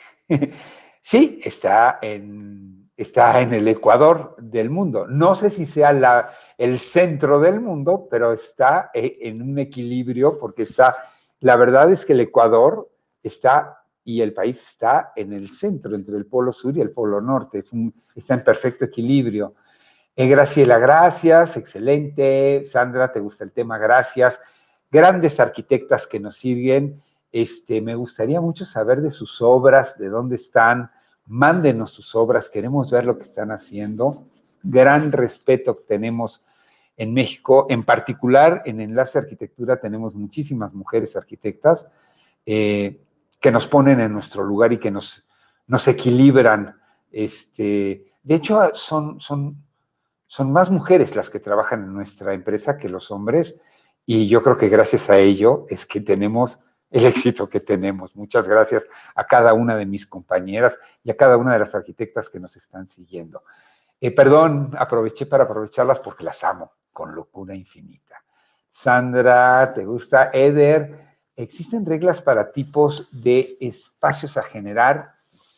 sí, está en, está en el Ecuador del mundo. No sé si sea la, el centro del mundo, pero está en un equilibrio porque está, la verdad es que el Ecuador está y el país está en el centro, entre el polo sur y el polo norte. Es un, está en perfecto equilibrio. Eh, Graciela, gracias, excelente. Sandra, ¿te gusta el tema? Gracias. Grandes arquitectas que nos siguen. Este, me gustaría mucho saber de sus obras, de dónde están. Mándenos sus obras, queremos ver lo que están haciendo. Gran respeto que tenemos en México. En particular, en Enlace Arquitectura tenemos muchísimas mujeres arquitectas eh, que nos ponen en nuestro lugar y que nos, nos equilibran. Este, de hecho, son, son son más mujeres las que trabajan en nuestra empresa que los hombres y yo creo que gracias a ello es que tenemos el éxito que tenemos. Muchas gracias a cada una de mis compañeras y a cada una de las arquitectas que nos están siguiendo. Eh, perdón, aproveché para aprovecharlas porque las amo con locura infinita. Sandra, ¿te gusta? Eder, ¿existen reglas para tipos de espacios a generar?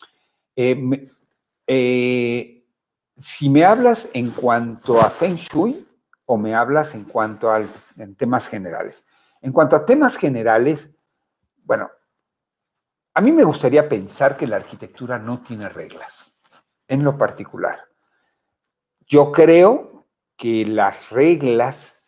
Eh, eh, si me hablas en cuanto a Feng Shui o me hablas en cuanto a en temas generales. En cuanto a temas generales, bueno, a mí me gustaría pensar que la arquitectura no tiene reglas, en lo particular. Yo creo que las reglas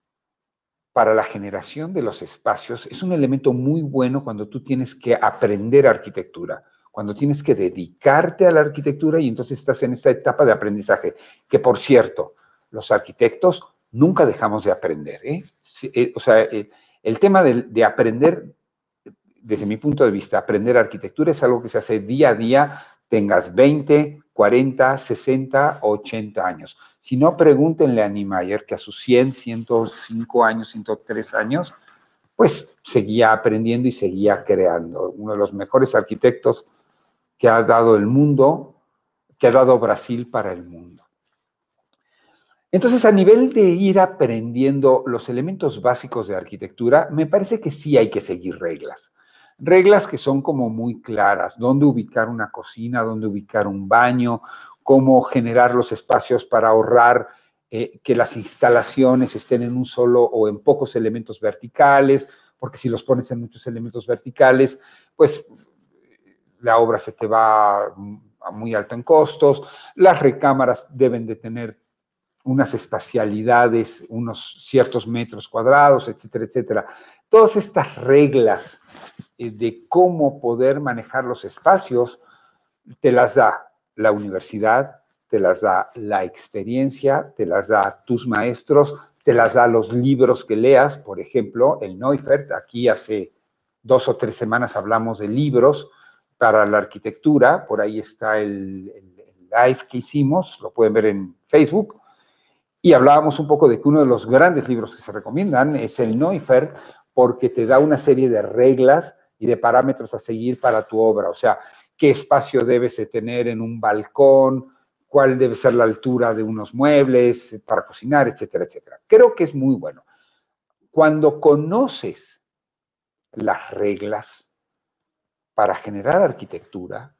para la generación de los espacios es un elemento muy bueno cuando tú tienes que aprender arquitectura, cuando tienes que dedicarte a la arquitectura y entonces estás en esta etapa de aprendizaje, que por cierto, los arquitectos nunca dejamos de aprender, ¿eh? Sí, eh, o sea, eh, el tema de, de aprender, desde mi punto de vista, aprender arquitectura es algo que se hace día a día, tengas veinte, cuarenta, sesenta, ochenta años. Si no, pregúntenle a Niemeyer que a sus cien, ciento cinco años, ciento tres años, pues seguía aprendiendo y seguía creando. Uno de los mejores arquitectos que ha dado el mundo, que ha dado Brasil para el mundo. Entonces, a nivel de ir aprendiendo los elementos básicos de arquitectura, me parece que sí hay que seguir reglas. Reglas que son como muy claras, dónde ubicar una cocina, dónde ubicar un baño, cómo generar los espacios para ahorrar eh, que las instalaciones estén en un solo o en pocos elementos verticales, porque si los pones en muchos elementos verticales, pues la obra se te va a muy alto en costos, las recámaras deben de tener unas espacialidades, unos ciertos metros cuadrados, etcétera, etcétera. Todas estas reglas de cómo poder manejar los espacios te las da la universidad, te las da la experiencia, te las da tus maestros, te las da los libros que leas. Por ejemplo, el Neufert, aquí hace dos o tres semanas hablamos de libros para la arquitectura, por ahí está el, el, el live que hicimos, lo pueden ver en Facebook, y hablábamos un poco de que uno de los grandes libros que se recomiendan es el Neufert, porque te da una serie de reglas y de parámetros a seguir para tu obra, o sea, qué espacio debes de tener en un balcón, cuál debe ser la altura de unos muebles para cocinar, etcétera, etcétera. Creo que es muy bueno. Cuando conoces las reglas para generar arquitectura,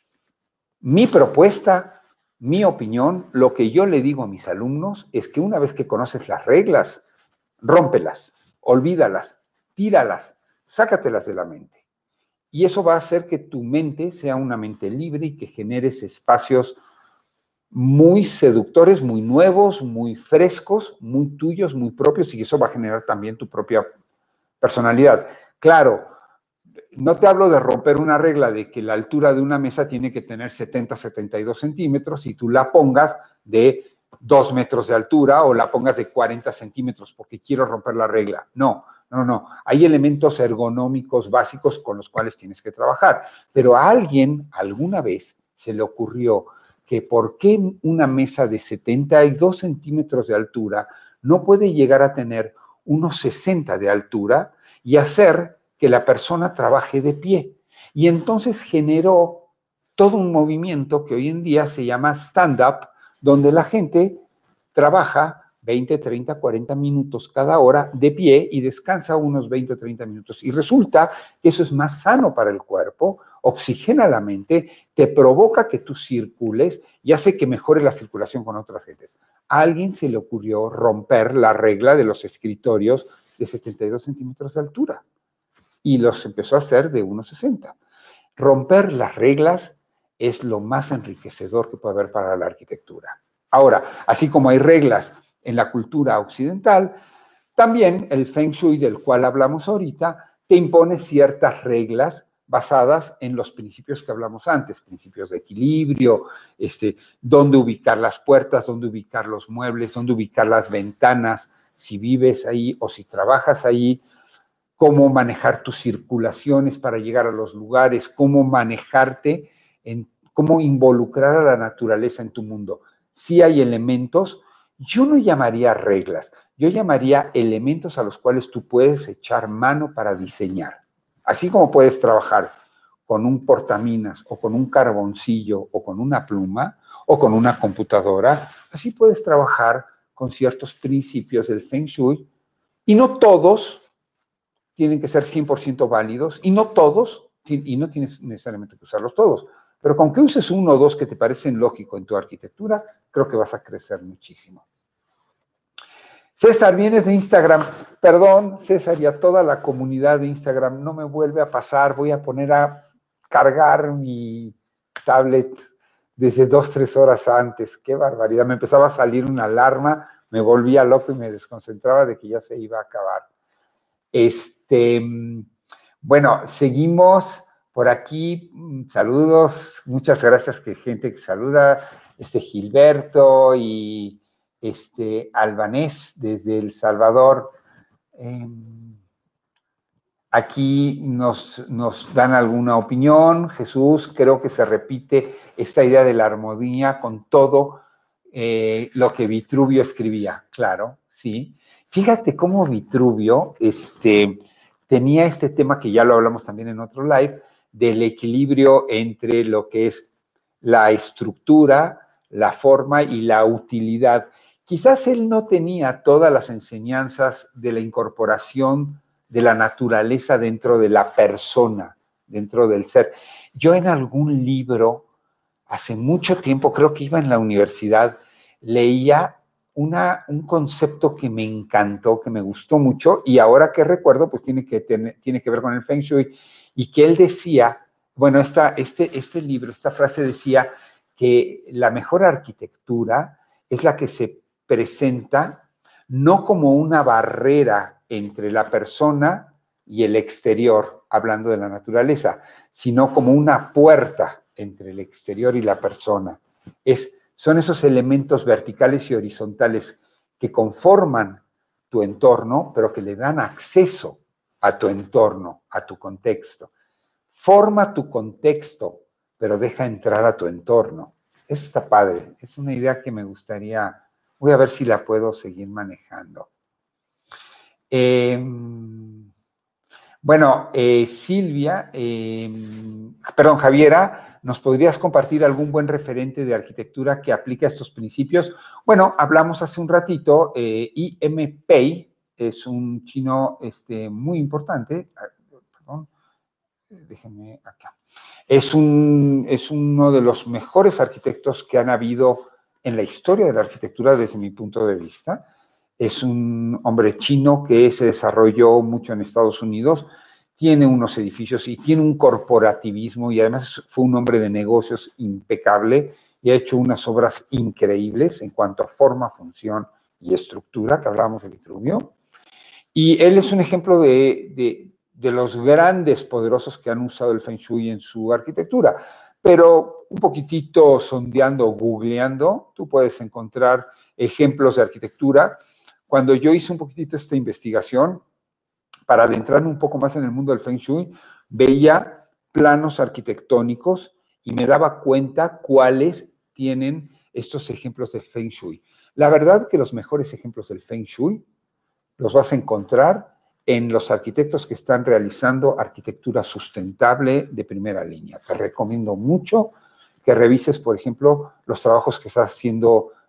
mi propuesta, mi opinión, lo que yo le digo a mis alumnos es que una vez que conoces las reglas, rómpelas, olvídalas, tíralas, sácatelas de la mente. Y eso va a hacer que tu mente sea una mente libre y que generes espacios muy seductores, muy nuevos, muy frescos, muy tuyos, muy propios, y eso va a generar también tu propia personalidad. Claro, no te hablo de romper una regla de que la altura de una mesa tiene que tener setenta, setenta y dos centímetros y tú la pongas de dos metros de altura o la pongas de cuarenta centímetros porque quiero romper la regla. No, no, no. Hay elementos ergonómicos básicos con los cuales tienes que trabajar. Pero a alguien alguna vez se le ocurrió que por qué una mesa de setenta y dos centímetros de altura no puede llegar a tener unos sesenta de altura y hacer que la persona trabaje de pie. Y entonces generó todo un movimiento que hoy en día se llama stand-up, donde la gente trabaja veinte, treinta, cuarenta minutos cada hora de pie y descansa unos veinte o treinta minutos. Y resulta que eso es más sano para el cuerpo, oxigena la mente, te provoca que tú circules y hace que mejore la circulación con otras gentes. A alguien se le ocurrió romper la regla de los escritorios de setenta y dos centímetros de altura y los empezó a hacer de uno sesenta. Romper las reglas es lo más enriquecedor que puede haber para la arquitectura. Ahora, así como hay reglas en la cultura occidental, también el Feng Shui, del cual hablamos ahorita, te impone ciertas reglas basadas en los principios que hablamos antes, principios de equilibrio, este, dónde ubicar las puertas, dónde ubicar los muebles, dónde ubicar las ventanas, si vives ahí o si trabajas ahí, cómo manejar tus circulaciones para llegar a los lugares, cómo manejarte, en, cómo involucrar a la naturaleza en tu mundo. Sí hay elementos, yo no llamaría reglas, yo llamaría elementos a los cuales tú puedes echar mano para diseñar. Así como puedes trabajar con un portaminas o con un carboncillo o con una pluma o con una computadora, así puedes trabajar con ciertos principios del Feng Shui y no todos tienen que ser cien por ciento válidos y no todos, y no tienes necesariamente que usarlos todos, pero con que uses uno o dos que te parecen lógicos en tu arquitectura, creo que vas a crecer muchísimo. César, vienes de Instagram. Perdón, César, y a toda la comunidad de Instagram, no me vuelve a pasar, voy a poner a cargar mi tablet desde dos, tres horas antes. Qué barbaridad, me empezaba a salir una alarma, me volvía loco y me desconcentraba de que ya se iba a acabar. Este, bueno, seguimos por aquí. Saludos, muchas gracias, que gente que saluda, este Gilberto y este Albanés desde El Salvador. Eh, aquí nos, nos dan alguna opinión. Jesús, creo que se repite esta idea de la armonía con todo eh, lo que Vitruvio escribía. Claro, sí. Fíjate cómo Vitruvio este, tenía este tema que ya lo hablamos también en otro live, del equilibrio entre lo que es la estructura, la forma y la utilidad. Quizás él no tenía todas las enseñanzas de la incorporación de la naturaleza dentro de la persona, dentro del ser. Yo en algún libro, hace mucho tiempo, creo que iba en la universidad, leía Una, un concepto que me encantó, que me gustó mucho, y ahora que recuerdo, pues tiene que, tener, tiene que ver con el Feng Shui, y que él decía, bueno, esta, este, este libro, esta frase decía que la mejor arquitectura es la que se presenta no como una barrera entre la persona y el exterior, hablando de la naturaleza, sino como una puerta entre el exterior y la persona. Es Son esos elementos verticales y horizontales que conforman tu entorno, pero que le dan acceso a tu entorno, a tu contexto. Forma tu contexto, pero deja entrar a tu entorno. Eso está padre. Es una idea que me gustaría, voy a ver si la puedo seguir manejando. Eh, Bueno, eh, Silvia, eh, perdón, Javiera, ¿nos podrías compartir algún buen referente de arquitectura que aplica estos principios? Bueno, hablamos hace un ratito, eh, I M Pei es un chino este, muy importante, perdón, déjenme acá, es, un, es uno de los mejores arquitectos que han habido en la historia de la arquitectura desde mi punto de vista. Es un hombre chino que se desarrolló mucho en Estados Unidos, tiene unos edificios y tiene un corporativismo y además fue un hombre de negocios impecable y ha hecho unas obras increíbles en cuanto a forma, función y estructura, que hablábamos de Vitruvio. Y él es un ejemplo de, de, de los grandes poderosos que han usado el Feng Shui en su arquitectura. Pero un poquitito sondeando, googleando, tú puedes encontrar ejemplos de arquitectura. Cuando yo hice un poquitito esta investigación, para adentrarme un poco más en el mundo del Feng Shui, veía planos arquitectónicos y me daba cuenta cuáles tienen estos ejemplos de Feng Shui. La verdad que los mejores ejemplos del Feng Shui los vas a encontrar en los arquitectos que están realizando arquitectura sustentable de primera línea. Te recomiendo mucho que revises, por ejemplo, los trabajos que está haciendo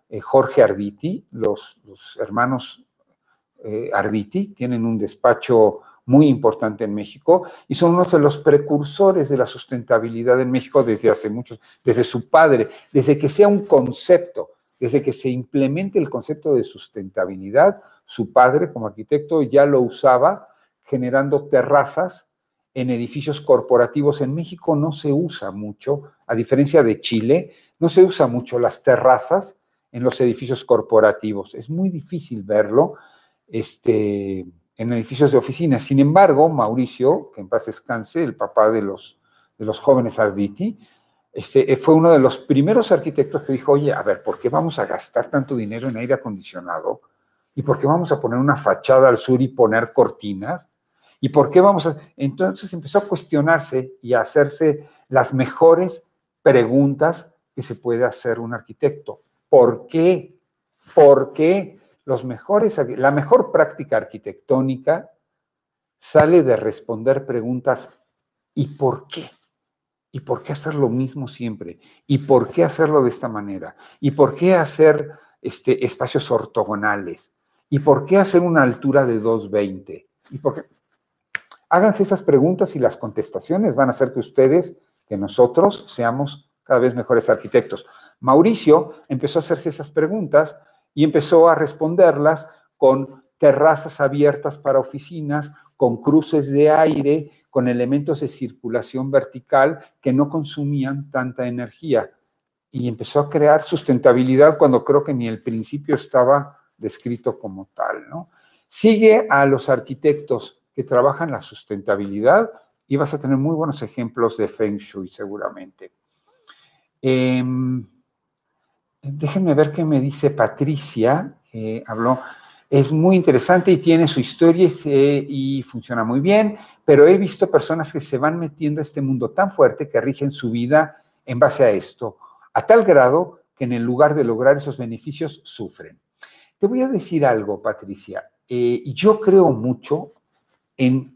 eh, Jorge Arditi, los, los hermanos eh, Arditi tienen un despacho muy importante en México y son uno de los precursores de la sustentabilidad en México desde hace muchos, desde su padre, desde que sea un concepto, desde que se implemente el concepto de sustentabilidad, su padre como arquitecto ya lo usaba generando terrazas en edificios corporativos. En México no se usa mucho, a diferencia de Chile, no se usa mucho las terrazas en los edificios corporativos. Es muy difícil verlo este, en edificios de oficinas. Sin embargo, Mauricio, que en paz descanse, el papá de los, de los jóvenes Arditi, este, fue uno de los primeros arquitectos que dijo, oye, a ver, ¿por qué vamos a gastar tanto dinero en aire acondicionado? ¿Y por qué vamos a poner una fachada al sur y poner cortinas? ¿Y por qué vamos a...? Entonces empezó a cuestionarse y a hacerse las mejores preguntas que se puede hacer un arquitecto. ¿Por qué? ¿Por qué los mejores, la mejor práctica arquitectónica sale de responder preguntas ¿y por qué? ¿Y por qué hacer lo mismo siempre? ¿Y por qué hacerlo de esta manera? ¿Y por qué hacer este, espacios ortogonales? ¿Y por qué hacer una altura de dos veinte? ¿Y por qué? Háganse esas preguntas y las contestaciones van a hacer que ustedes, que nosotros, seamos cada vez mejores arquitectos. Mauricio empezó a hacerse esas preguntas y empezó a responderlas con terrazas abiertas para oficinas, con cruces de aire, con elementos de circulación vertical que no consumían tanta energía. Y empezó a crear sustentabilidad cuando creo que ni el principio estaba descrito como tal, ¿no? Sigue a los arquitectos que trabajan la sustentabilidad y vas a tener muy buenos ejemplos de Feng Shui seguramente. Eh, déjenme ver qué me dice Patricia, que habló. Es muy interesante y tiene su historia y, se, y funciona muy bien, pero he visto personas que se van metiendo a este mundo tan fuerte que rigen su vida en base a esto, a tal grado que en el lugar de lograr esos beneficios sufren. Te voy a decir algo, Patricia. Eh, yo creo mucho en,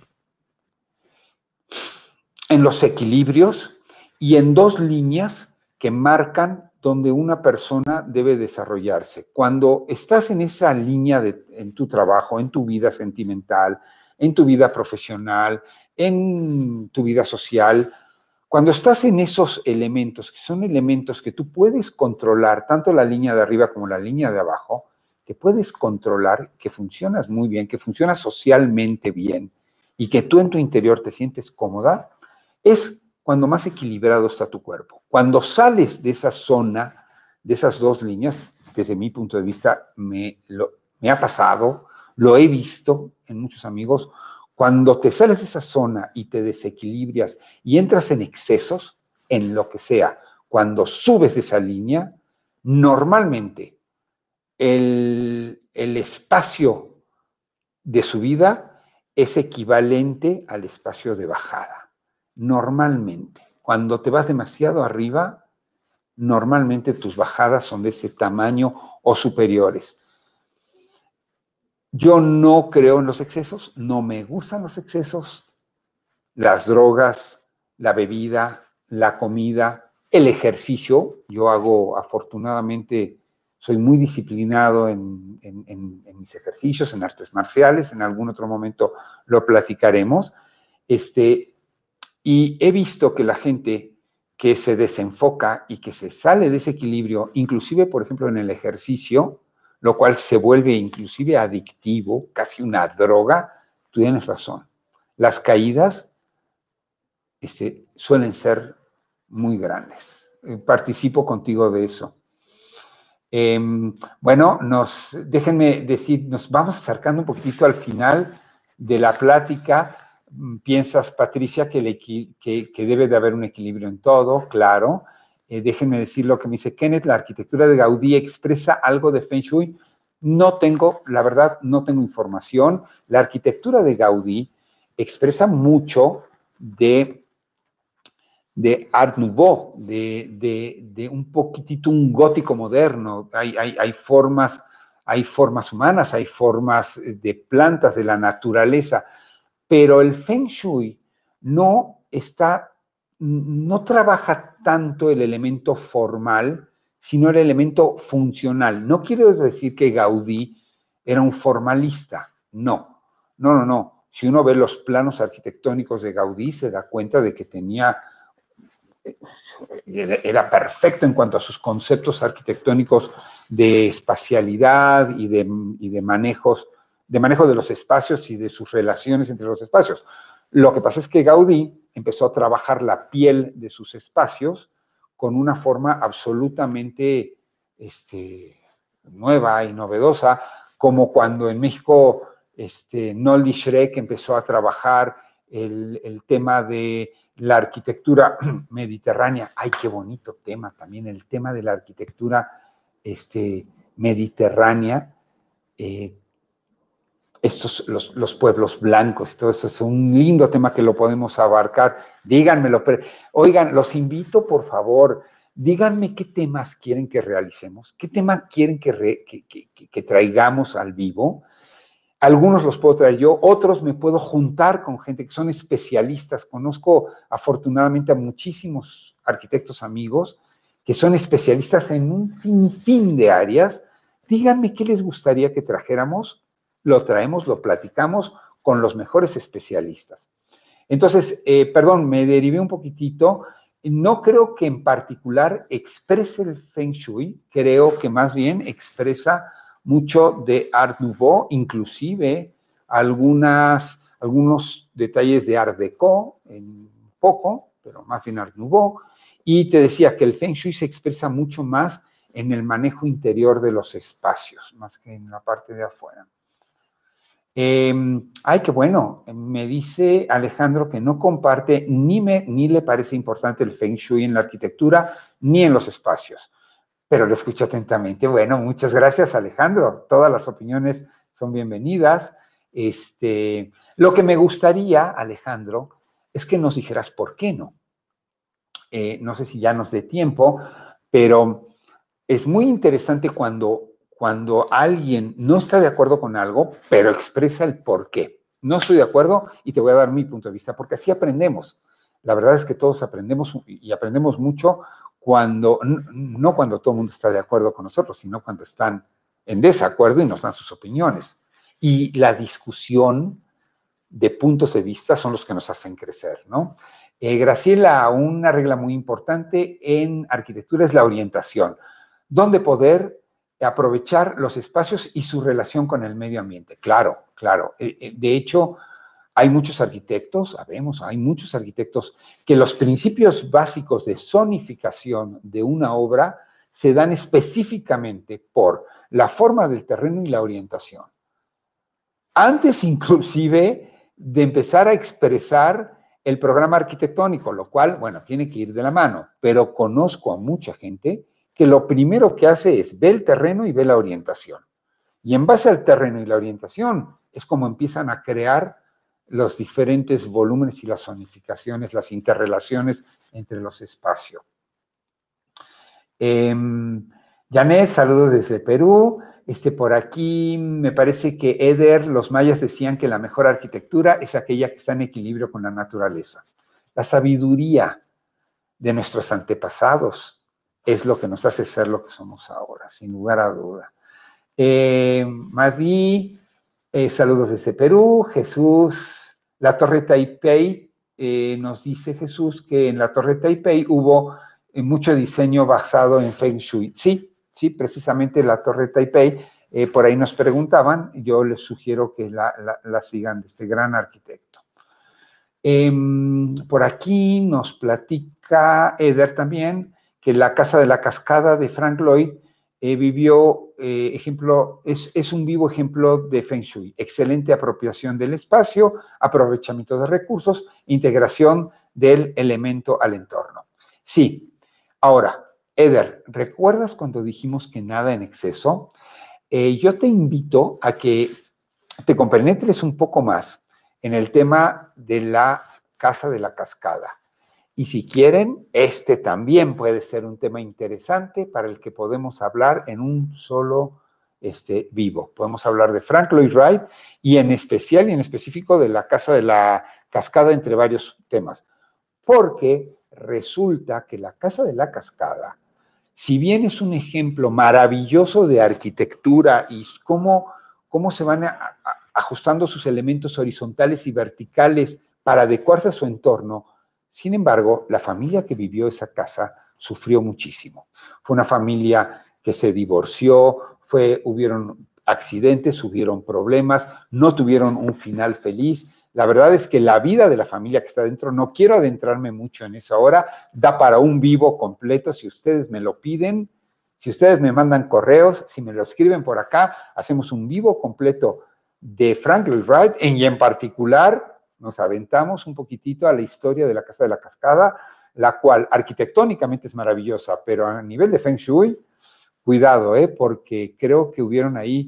en los equilibrios y en dos líneas que marcan donde una persona debe desarrollarse. Cuando estás en esa línea de, en tu trabajo, en tu vida sentimental, en tu vida profesional, en tu vida social, cuando estás en esos elementos, que son elementos que tú puedes controlar, tanto la línea de arriba como la línea de abajo, que puedes controlar, que funcionas muy bien, que funcionas socialmente bien y que tú en tu interior te sientes cómoda, es cuando más equilibrado está tu cuerpo. Cuando sales de esa zona, de esas dos líneas, desde mi punto de vista, me, lo, me ha pasado, lo he visto en muchos amigos, cuando te sales de esa zona y te desequilibras y entras en excesos, en lo que sea, cuando subes de esa línea, normalmente el, el espacio de subida es equivalente al espacio de bajada. Normalmente, cuando te vas demasiado arriba, normalmente tus bajadas son de ese tamaño o superiores. Yo no creo en los excesos, no me gustan los excesos, las drogas, la bebida, la comida, el ejercicio. Yo hago, afortunadamente, soy muy disciplinado en, en, en, en mis ejercicios, en artes marciales, en algún otro momento lo platicaremos. Este, y he visto que la gente que se desenfoca y que se sale de ese equilibrio, inclusive, por ejemplo, en el ejercicio, lo cual se vuelve inclusive adictivo, casi una droga, tú tienes razón. Las caídas este, suelen ser muy grandes. Eh, participo contigo de eso. Eh, bueno, nos, déjenme decir, nos vamos acercando un poquitito al final de la plática. ¿Piensas, Patricia, que, le, que, que debe de haber un equilibrio en todo? Claro. Eh, déjenme decir lo que me dice Kenneth, la arquitectura de Gaudí expresa algo de Feng Shui. No tengo, la verdad, no tengo información. La arquitectura de Gaudí expresa mucho de de Art Nouveau, de, de, de un poquitito un gótico moderno. Hay, hay, hay, formas, hay formas humanas, hay formas de plantas, de la naturaleza, pero el Feng Shui no está, no trabaja tanto el elemento formal, sino el elemento funcional. No quiero decir que Gaudí era un formalista, no, no, no, no. Si uno ve los planos arquitectónicos de Gaudí, se da cuenta de que tenía, era perfecto en cuanto a sus conceptos arquitectónicos de espacialidad y de, y de manejos, de manejo de los espacios y de sus relaciones entre los espacios. Lo que pasa es que Gaudí empezó a trabajar la piel de sus espacios con una forma absolutamente este, nueva y novedosa, como cuando en México este, Noldi Schreck empezó a trabajar el, el tema de la arquitectura mediterránea. ¡Ay, qué bonito tema también! El tema de la arquitectura este, mediterránea. Eh, estos, los, los pueblos blancos, todo eso es un lindo tema que lo podemos abarcar. Díganmelo, pero, oigan, los invito, por favor, díganme qué temas quieren que realicemos, qué tema quieren que, re, que, que, que traigamos al vivo. Algunos los puedo traer yo, otros me puedo juntar con gente que son especialistas. Conozco afortunadamente a muchísimos arquitectos amigos que son especialistas en un sinfín de áreas. Díganme qué les gustaría que trajéramos, lo traemos, lo platicamos con los mejores especialistas. Entonces, eh, perdón, me derivé un poquitito. No creo que en particular exprese el Feng Shui, creo que más bien expresa mucho de Art Nouveau, inclusive algunas, algunos detalles de Art Deco, en poco, pero más bien Art Nouveau. Y te decía que el Feng Shui se expresa mucho más en el manejo interior de los espacios, más que en la parte de afuera. Eh, ay, qué bueno, me dice Alejandro que no comparte ni, me, ni le parece importante el Feng Shui en la arquitectura ni en los espacios, pero lo escucho atentamente. Bueno, muchas gracias, Alejandro. Todas las opiniones son bienvenidas. Este, lo que me gustaría, Alejandro, es que nos dijeras por qué no. Eh, no sé si ya nos dé tiempo, pero es muy interesante cuando, cuando alguien no está de acuerdo con algo, pero expresa el por qué. No estoy de acuerdo y te voy a dar mi punto de vista, porque así aprendemos. La verdad es que todos aprendemos y aprendemos mucho cuando, no cuando todo el mundo está de acuerdo con nosotros, sino cuando están en desacuerdo y nos dan sus opiniones. Y la discusión de puntos de vista son los que nos hacen crecer, ¿no? Eh, Graciela, una regla muy importante en arquitectura es la orientación, donde poder aprovechar los espacios y su relación con el medio ambiente. Claro, claro. Eh, de hecho, hay muchos arquitectos, sabemos, hay muchos arquitectos que los principios básicos de zonificación de una obra se dan específicamente por la forma del terreno y la orientación. Antes inclusive de empezar a expresar el programa arquitectónico, lo cual, bueno, tiene que ir de la mano, pero conozco a mucha gente que lo primero que hace es ve el terreno y ve la orientación. Y en base al terreno y la orientación es como empiezan a crear los diferentes volúmenes y las zonificaciones, las interrelaciones entre los espacios. Eh, Janet, saludos desde Perú. Este, por aquí me parece que Eder, los mayas decían que la mejor arquitectura es aquella que está en equilibrio con la naturaleza. La sabiduría de nuestros antepasados es lo que nos hace ser lo que somos ahora, sin lugar a duda. Eh, Madi, eh, saludos desde Perú. Jesús, la Torre Taipei, eh, nos dice Jesús que en la Torre Taipei hubo eh, mucho diseño basado en Feng Shui. Sí, sí, precisamente la Torre Taipei, eh, por ahí nos preguntaban, yo les sugiero que la, la, la sigan de este gran arquitecto. Eh, por aquí nos platica Eder también que la Casa de la Cascada de Frank Lloyd eh, vivió, eh, ejemplo, es, es un vivo ejemplo de Feng Shui. Excelente apropiación del espacio, aprovechamiento de recursos, integración del elemento al entorno. Sí, ahora, Eder, ¿recuerdas cuando dijimos que nada en exceso? Eh, yo te invito a que te compenetres un poco más en el tema de la Casa de la Cascada. Y si quieren, este también puede ser un tema interesante para el que podemos hablar en un solo este, vivo. Podemos hablar de Frank Lloyd Wright y en especial y en específico de la Casa de la Cascada entre varios temas. Porque resulta que la Casa de la Cascada si bien es un ejemplo maravilloso de arquitectura y cómo, cómo se van a, a, ajustando sus elementos horizontales y verticales para adecuarse a su entorno, sin embargo, la familia que vivió esa casa sufrió muchísimo. Fue una familia que se divorció, fue, hubieron accidentes, hubieron problemas, no tuvieron un final feliz. La verdad es que la vida de la familia que está dentro, no quiero adentrarme mucho en eso ahora, da para un vivo completo, si ustedes me lo piden, si ustedes me mandan correos, si me lo escriben por acá, hacemos un vivo completo de Frank Lloyd Wright, y en particular nos aventamos un poquitito a la historia de la Casa de la Cascada, la cual arquitectónicamente es maravillosa, pero a nivel de Feng Shui, cuidado, ¿eh? Porque creo que hubieron ahí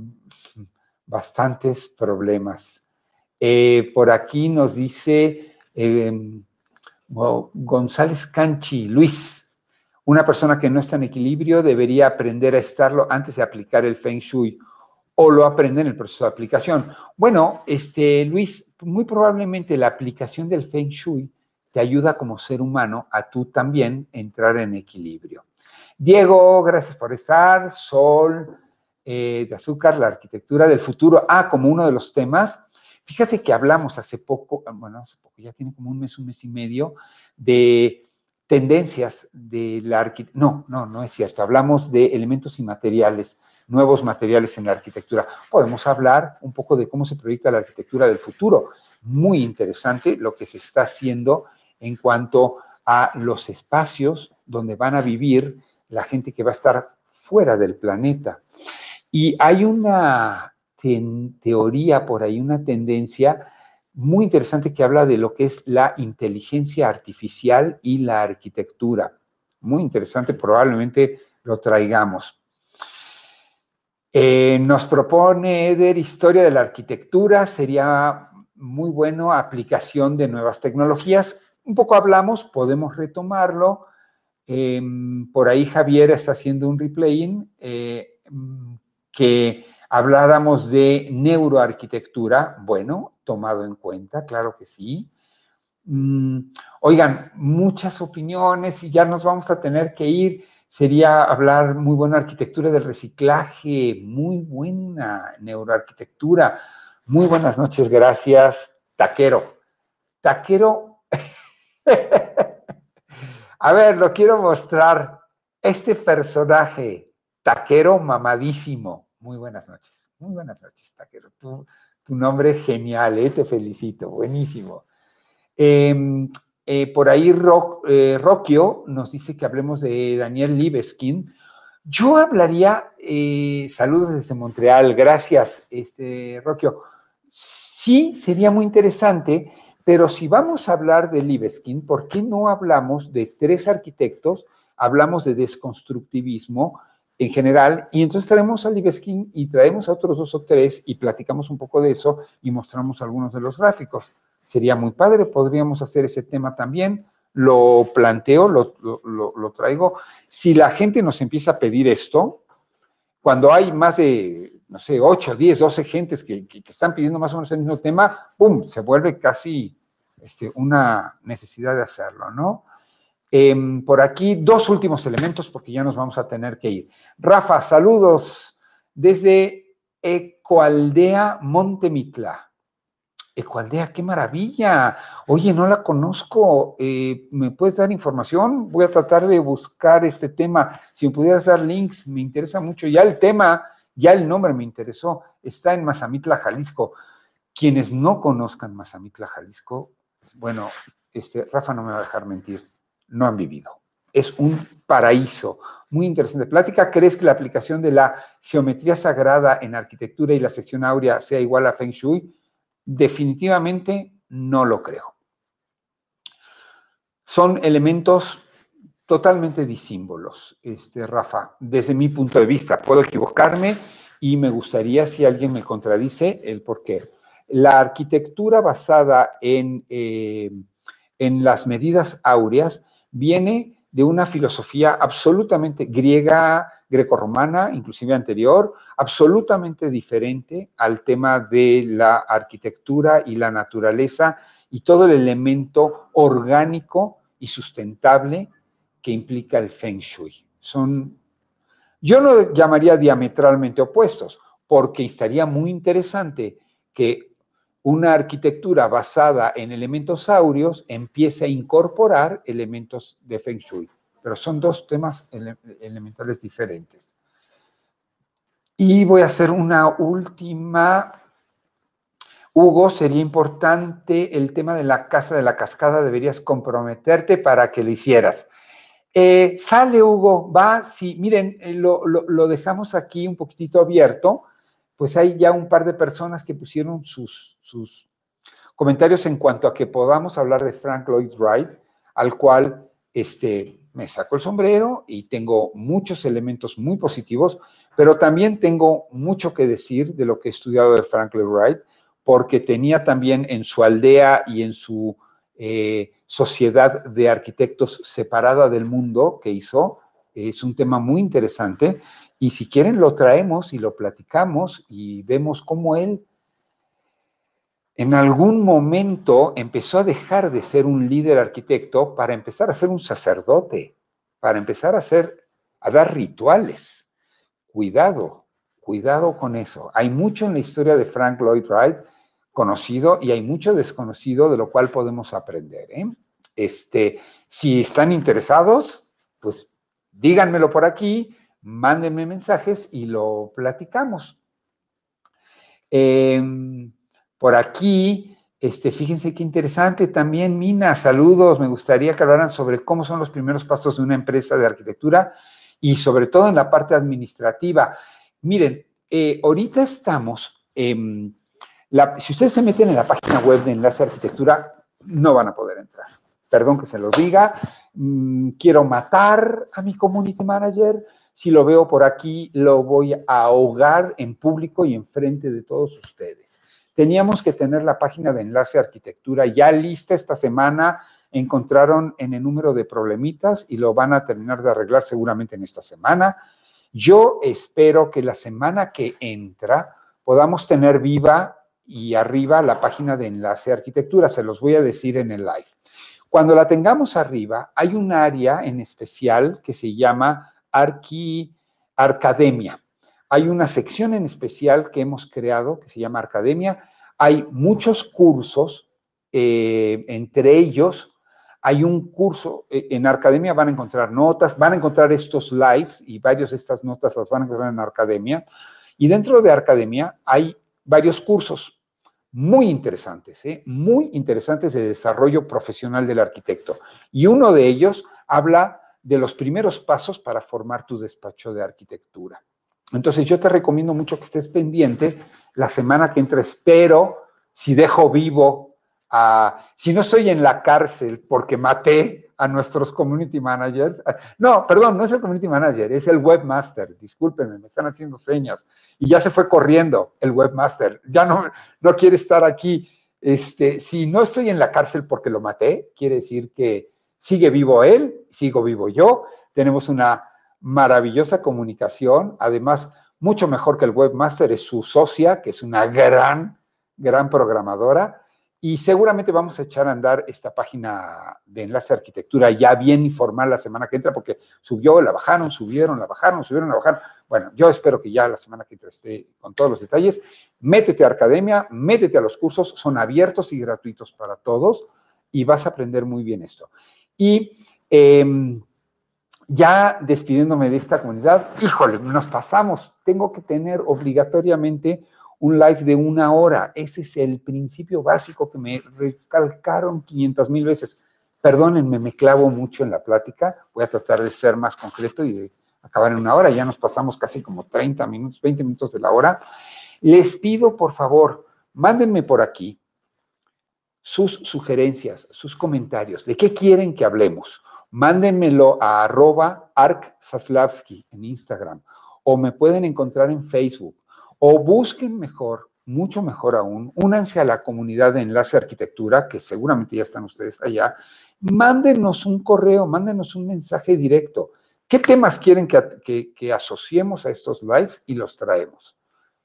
bastantes problemas. Eh, por aquí nos dice eh, González Canchi, Luis, una persona que no está en equilibrio debería aprender a estarlo antes de aplicar el Feng Shui, o lo aprende en el proceso de aplicación. Bueno, este, Luis, muy probablemente la aplicación del Feng Shui te ayuda como ser humano a tú también entrar en equilibrio. Diego, gracias por estar. Sol, eh, de azúcar, la arquitectura del futuro. Ah, como uno de los temas. Fíjate que hablamos hace poco, bueno, hace poco, ya tiene como un mes, un mes y medio, de tendencias de la arquitectura. No, no, no es cierto. Hablamos de elementos y materiales, nuevos materiales en la arquitectura. Podemos hablar un poco de cómo se proyecta la arquitectura del futuro. Muy interesante lo que se está haciendo en cuanto a los espacios donde van a vivir la gente que va a estar fuera del planeta. Y hay una te teoría por ahí, una tendencia muy interesante que habla de lo que es la inteligencia artificial y la arquitectura. Muy interesante, probablemente lo traigamos. Eh, nos propone Eder, historia de la arquitectura, sería muy bueno aplicación de nuevas tecnologías. Un poco hablamos, podemos retomarlo. Eh, por ahí Javier está haciendo un replaying eh, que habláramos de neuroarquitectura. Bueno, tomado en cuenta, claro que sí. Mm, oigan, muchas opiniones y ya nos vamos a tener que ir. Sería hablar muy buena arquitectura del reciclaje, muy buena neuroarquitectura. Muy buenas noches, gracias, Taquero. Taquero, a ver, lo quiero mostrar. Este personaje, Taquero mamadísimo. Muy buenas noches, muy buenas noches, Taquero. Tu, tu nombre es genial, ¿eh? Te felicito, buenísimo. Eh, eh, por ahí Ro, eh, Rocchio nos dice que hablemos de Daniel Libeskind. Yo hablaría, eh, saludos desde Montreal, gracias, este, Rocchio. Sí, sería muy interesante, pero si vamos a hablar de Libeskind, ¿por qué no hablamos de tres arquitectos? Hablamos de desconstructivismo en general, y entonces traemos a Libeskind y traemos a otros dos o tres y platicamos un poco de eso y mostramos algunos de los gráficos. Sería muy padre, podríamos hacer ese tema también, lo planteo, lo, lo, lo traigo. Si la gente nos empieza a pedir esto, cuando hay más de, no sé, ocho, diez, doce gentes que, que, que están pidiendo más o menos el mismo tema, ¡pum!, se vuelve casi este, una necesidad de hacerlo, ¿no? Eh, por aquí, dos últimos elementos porque ya nos vamos a tener que ir. Rafa, saludos desde Ecoaldea Montemitla. Ecoaldea, qué maravilla. Oye, no la conozco. Eh, ¿Me puedes dar información? Voy a tratar de buscar este tema. Si me pudieras dar links, me interesa mucho. Ya el tema, ya el nombre me interesó. Está en Mazamitla, Jalisco. Quienes no conozcan Mazamitla, Jalisco, bueno, este, Rafa no me va a dejar mentir, no han vivido. Es un paraíso. Muy interesante plática. ¿Crees que la aplicación de la geometría sagrada en arquitectura y la sección áurea sea igual a Feng Shui? Definitivamente no lo creo. Son elementos totalmente disímbolos, este, Rafa, desde mi punto de vista. Puedo equivocarme y me gustaría, si alguien me contradice, el por qué. La arquitectura basada en, eh, en las medidas áureas viene de una filosofía absolutamente griega, grecorromana, inclusive anterior, absolutamente diferente al tema de la arquitectura y la naturaleza y todo el elemento orgánico y sustentable que implica el Feng Shui. Son, yo no llamaría diametralmente opuestos, porque estaría muy interesante que una arquitectura basada en elementos áureos empiece a incorporar elementos de Feng Shui, pero son dos temas ele elementales diferentes. Y voy a hacer una última. Hugo, sería importante el tema de la casa de la cascada, deberías comprometerte para que lo hicieras. Eh, sale, Hugo, va, sí, miren, eh, lo, lo, lo dejamos aquí un poquitito abierto, pues hay ya un par de personas que pusieron sus, sus comentarios en cuanto a que podamos hablar de Frank Lloyd Wright, al cual este, me saco el sombrero y tengo muchos elementos muy positivos, pero también tengo mucho que decir de lo que he estudiado de Frank Lloyd Wright, porque tenía también en su aldea y en su eh, sociedad de arquitectos separada del mundo que hizo. Es un tema muy interesante y si quieren lo traemos y lo platicamos y vemos cómo él en algún momento empezó a dejar de ser un líder arquitecto para empezar a ser un sacerdote, para empezar a hacer, a dar rituales. Cuidado, cuidado con eso. Hay mucho en la historia de Frank Lloyd Wright conocido y hay mucho desconocido de lo cual podemos aprender. ¿eh? Este, si están interesados, pues díganmelo por aquí, mándenme mensajes y lo platicamos. Eh, por aquí, este, fíjense qué interesante también, Mina, saludos, me gustaría que hablaran sobre cómo son los primeros pasos de una empresa de arquitectura y sobre todo en la parte administrativa. Miren, eh, ahorita estamos, eh, la, si ustedes se meten en la página web de Enlace Arquitectura, no van a poder entrar. Perdón que se los diga, mmm, quiero matar a mi community manager. Si lo veo por aquí, lo voy a ahogar en público y enfrente de todos ustedes. Teníamos que tener la página de Enlace Arquitectura ya lista esta semana. Encontraron en el número de problemitas y lo van a terminar de arreglar seguramente en esta semana. Yo espero que la semana que entra podamos tener viva y arriba la página de Enlace Arquitectura. Se los voy a decir en el live. Cuando la tengamos arriba, hay un área en especial que se llama Arqui, Arcademia. Hay una sección en especial que hemos creado que se llama Arcademia. Hay muchos cursos, eh, entre ellos hay un curso, eh, en Arcademia van a encontrar notas, van a encontrar estos lives y varias de estas notas las van a encontrar en Arcademia. Y dentro de Arcademia hay varios cursos muy interesantes, ¿eh? muy interesantes de desarrollo profesional del arquitecto. Y uno de ellos habla de los primeros pasos para formar tu despacho de arquitectura. Entonces, yo te recomiendo mucho que estés pendiente la semana que entra. Espero, si dejo vivo, a, si no estoy en la cárcel porque maté a nuestros community managers. No, perdón, no es el community manager, es el webmaster. Discúlpenme, me están haciendo señas. Y ya se fue corriendo el webmaster. Ya no, no quiere estar aquí. Este, si no estoy en la cárcel porque lo maté, quiere decir que sigue vivo él, sigo vivo yo. Tenemos una maravillosa comunicación, además mucho mejor que el webmaster es su socia, que es una gran, gran programadora, y seguramente vamos a echar a andar esta página de Enlace Arquitectura ya bien informal la semana que entra, porque subió, la bajaron, subieron, la bajaron, subieron, la bajaron. Bueno, yo espero que ya la semana que entra esté con todos los detalles. Métete a Arcademia, métete a los cursos, son abiertos y gratuitos para todos, y vas a aprender muy bien esto. Y eh, ya despidiéndome de esta comunidad, híjole, nos pasamos. Tengo que tener obligatoriamente un live de una hora. Ese es el principio básico que me recalcaron quinientas mil veces. Perdónenme, me clavo mucho en la plática. Voy a tratar de ser más concreto y de acabar en una hora. Ya nos pasamos casi como treinta minutos, veinte minutos de la hora. Les pido, por favor, mándenme por aquí sus sugerencias, sus comentarios. ¿De qué quieren que hablemos? Mándenmelo a arroba arcsaslavsky en Instagram, o me pueden encontrar en Facebook, o busquen mejor, mucho mejor aún, únanse a la comunidad de Enlace Arquitectura, que seguramente ya están ustedes allá. Mándenos un correo, mándenos un mensaje directo. ¿Qué temas quieren que, que, que asociemos a estos lives y los traemos?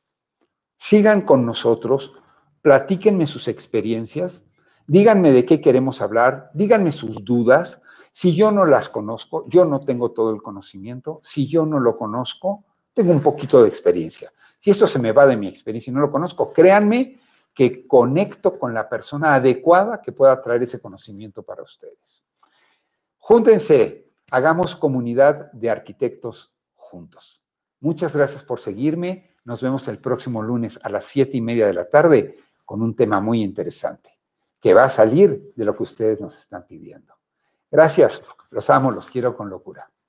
Sigan con nosotros, platíquenme sus experiencias, díganme de qué queremos hablar, díganme sus dudas, Si yo no las conozco, yo no tengo todo el conocimiento. Si yo no lo conozco, tengo un poquito de experiencia. Si esto se me va de mi experiencia y no lo conozco, créanme que conecto con la persona adecuada que pueda traer ese conocimiento para ustedes. Júntense, hagamos comunidad de arquitectos juntos. Muchas gracias por seguirme. Nos vemos el próximo lunes a las siete y media de la tarde con un tema muy interesante que va a salir de lo que ustedes nos están pidiendo. Gracias, los amo, los quiero con locura.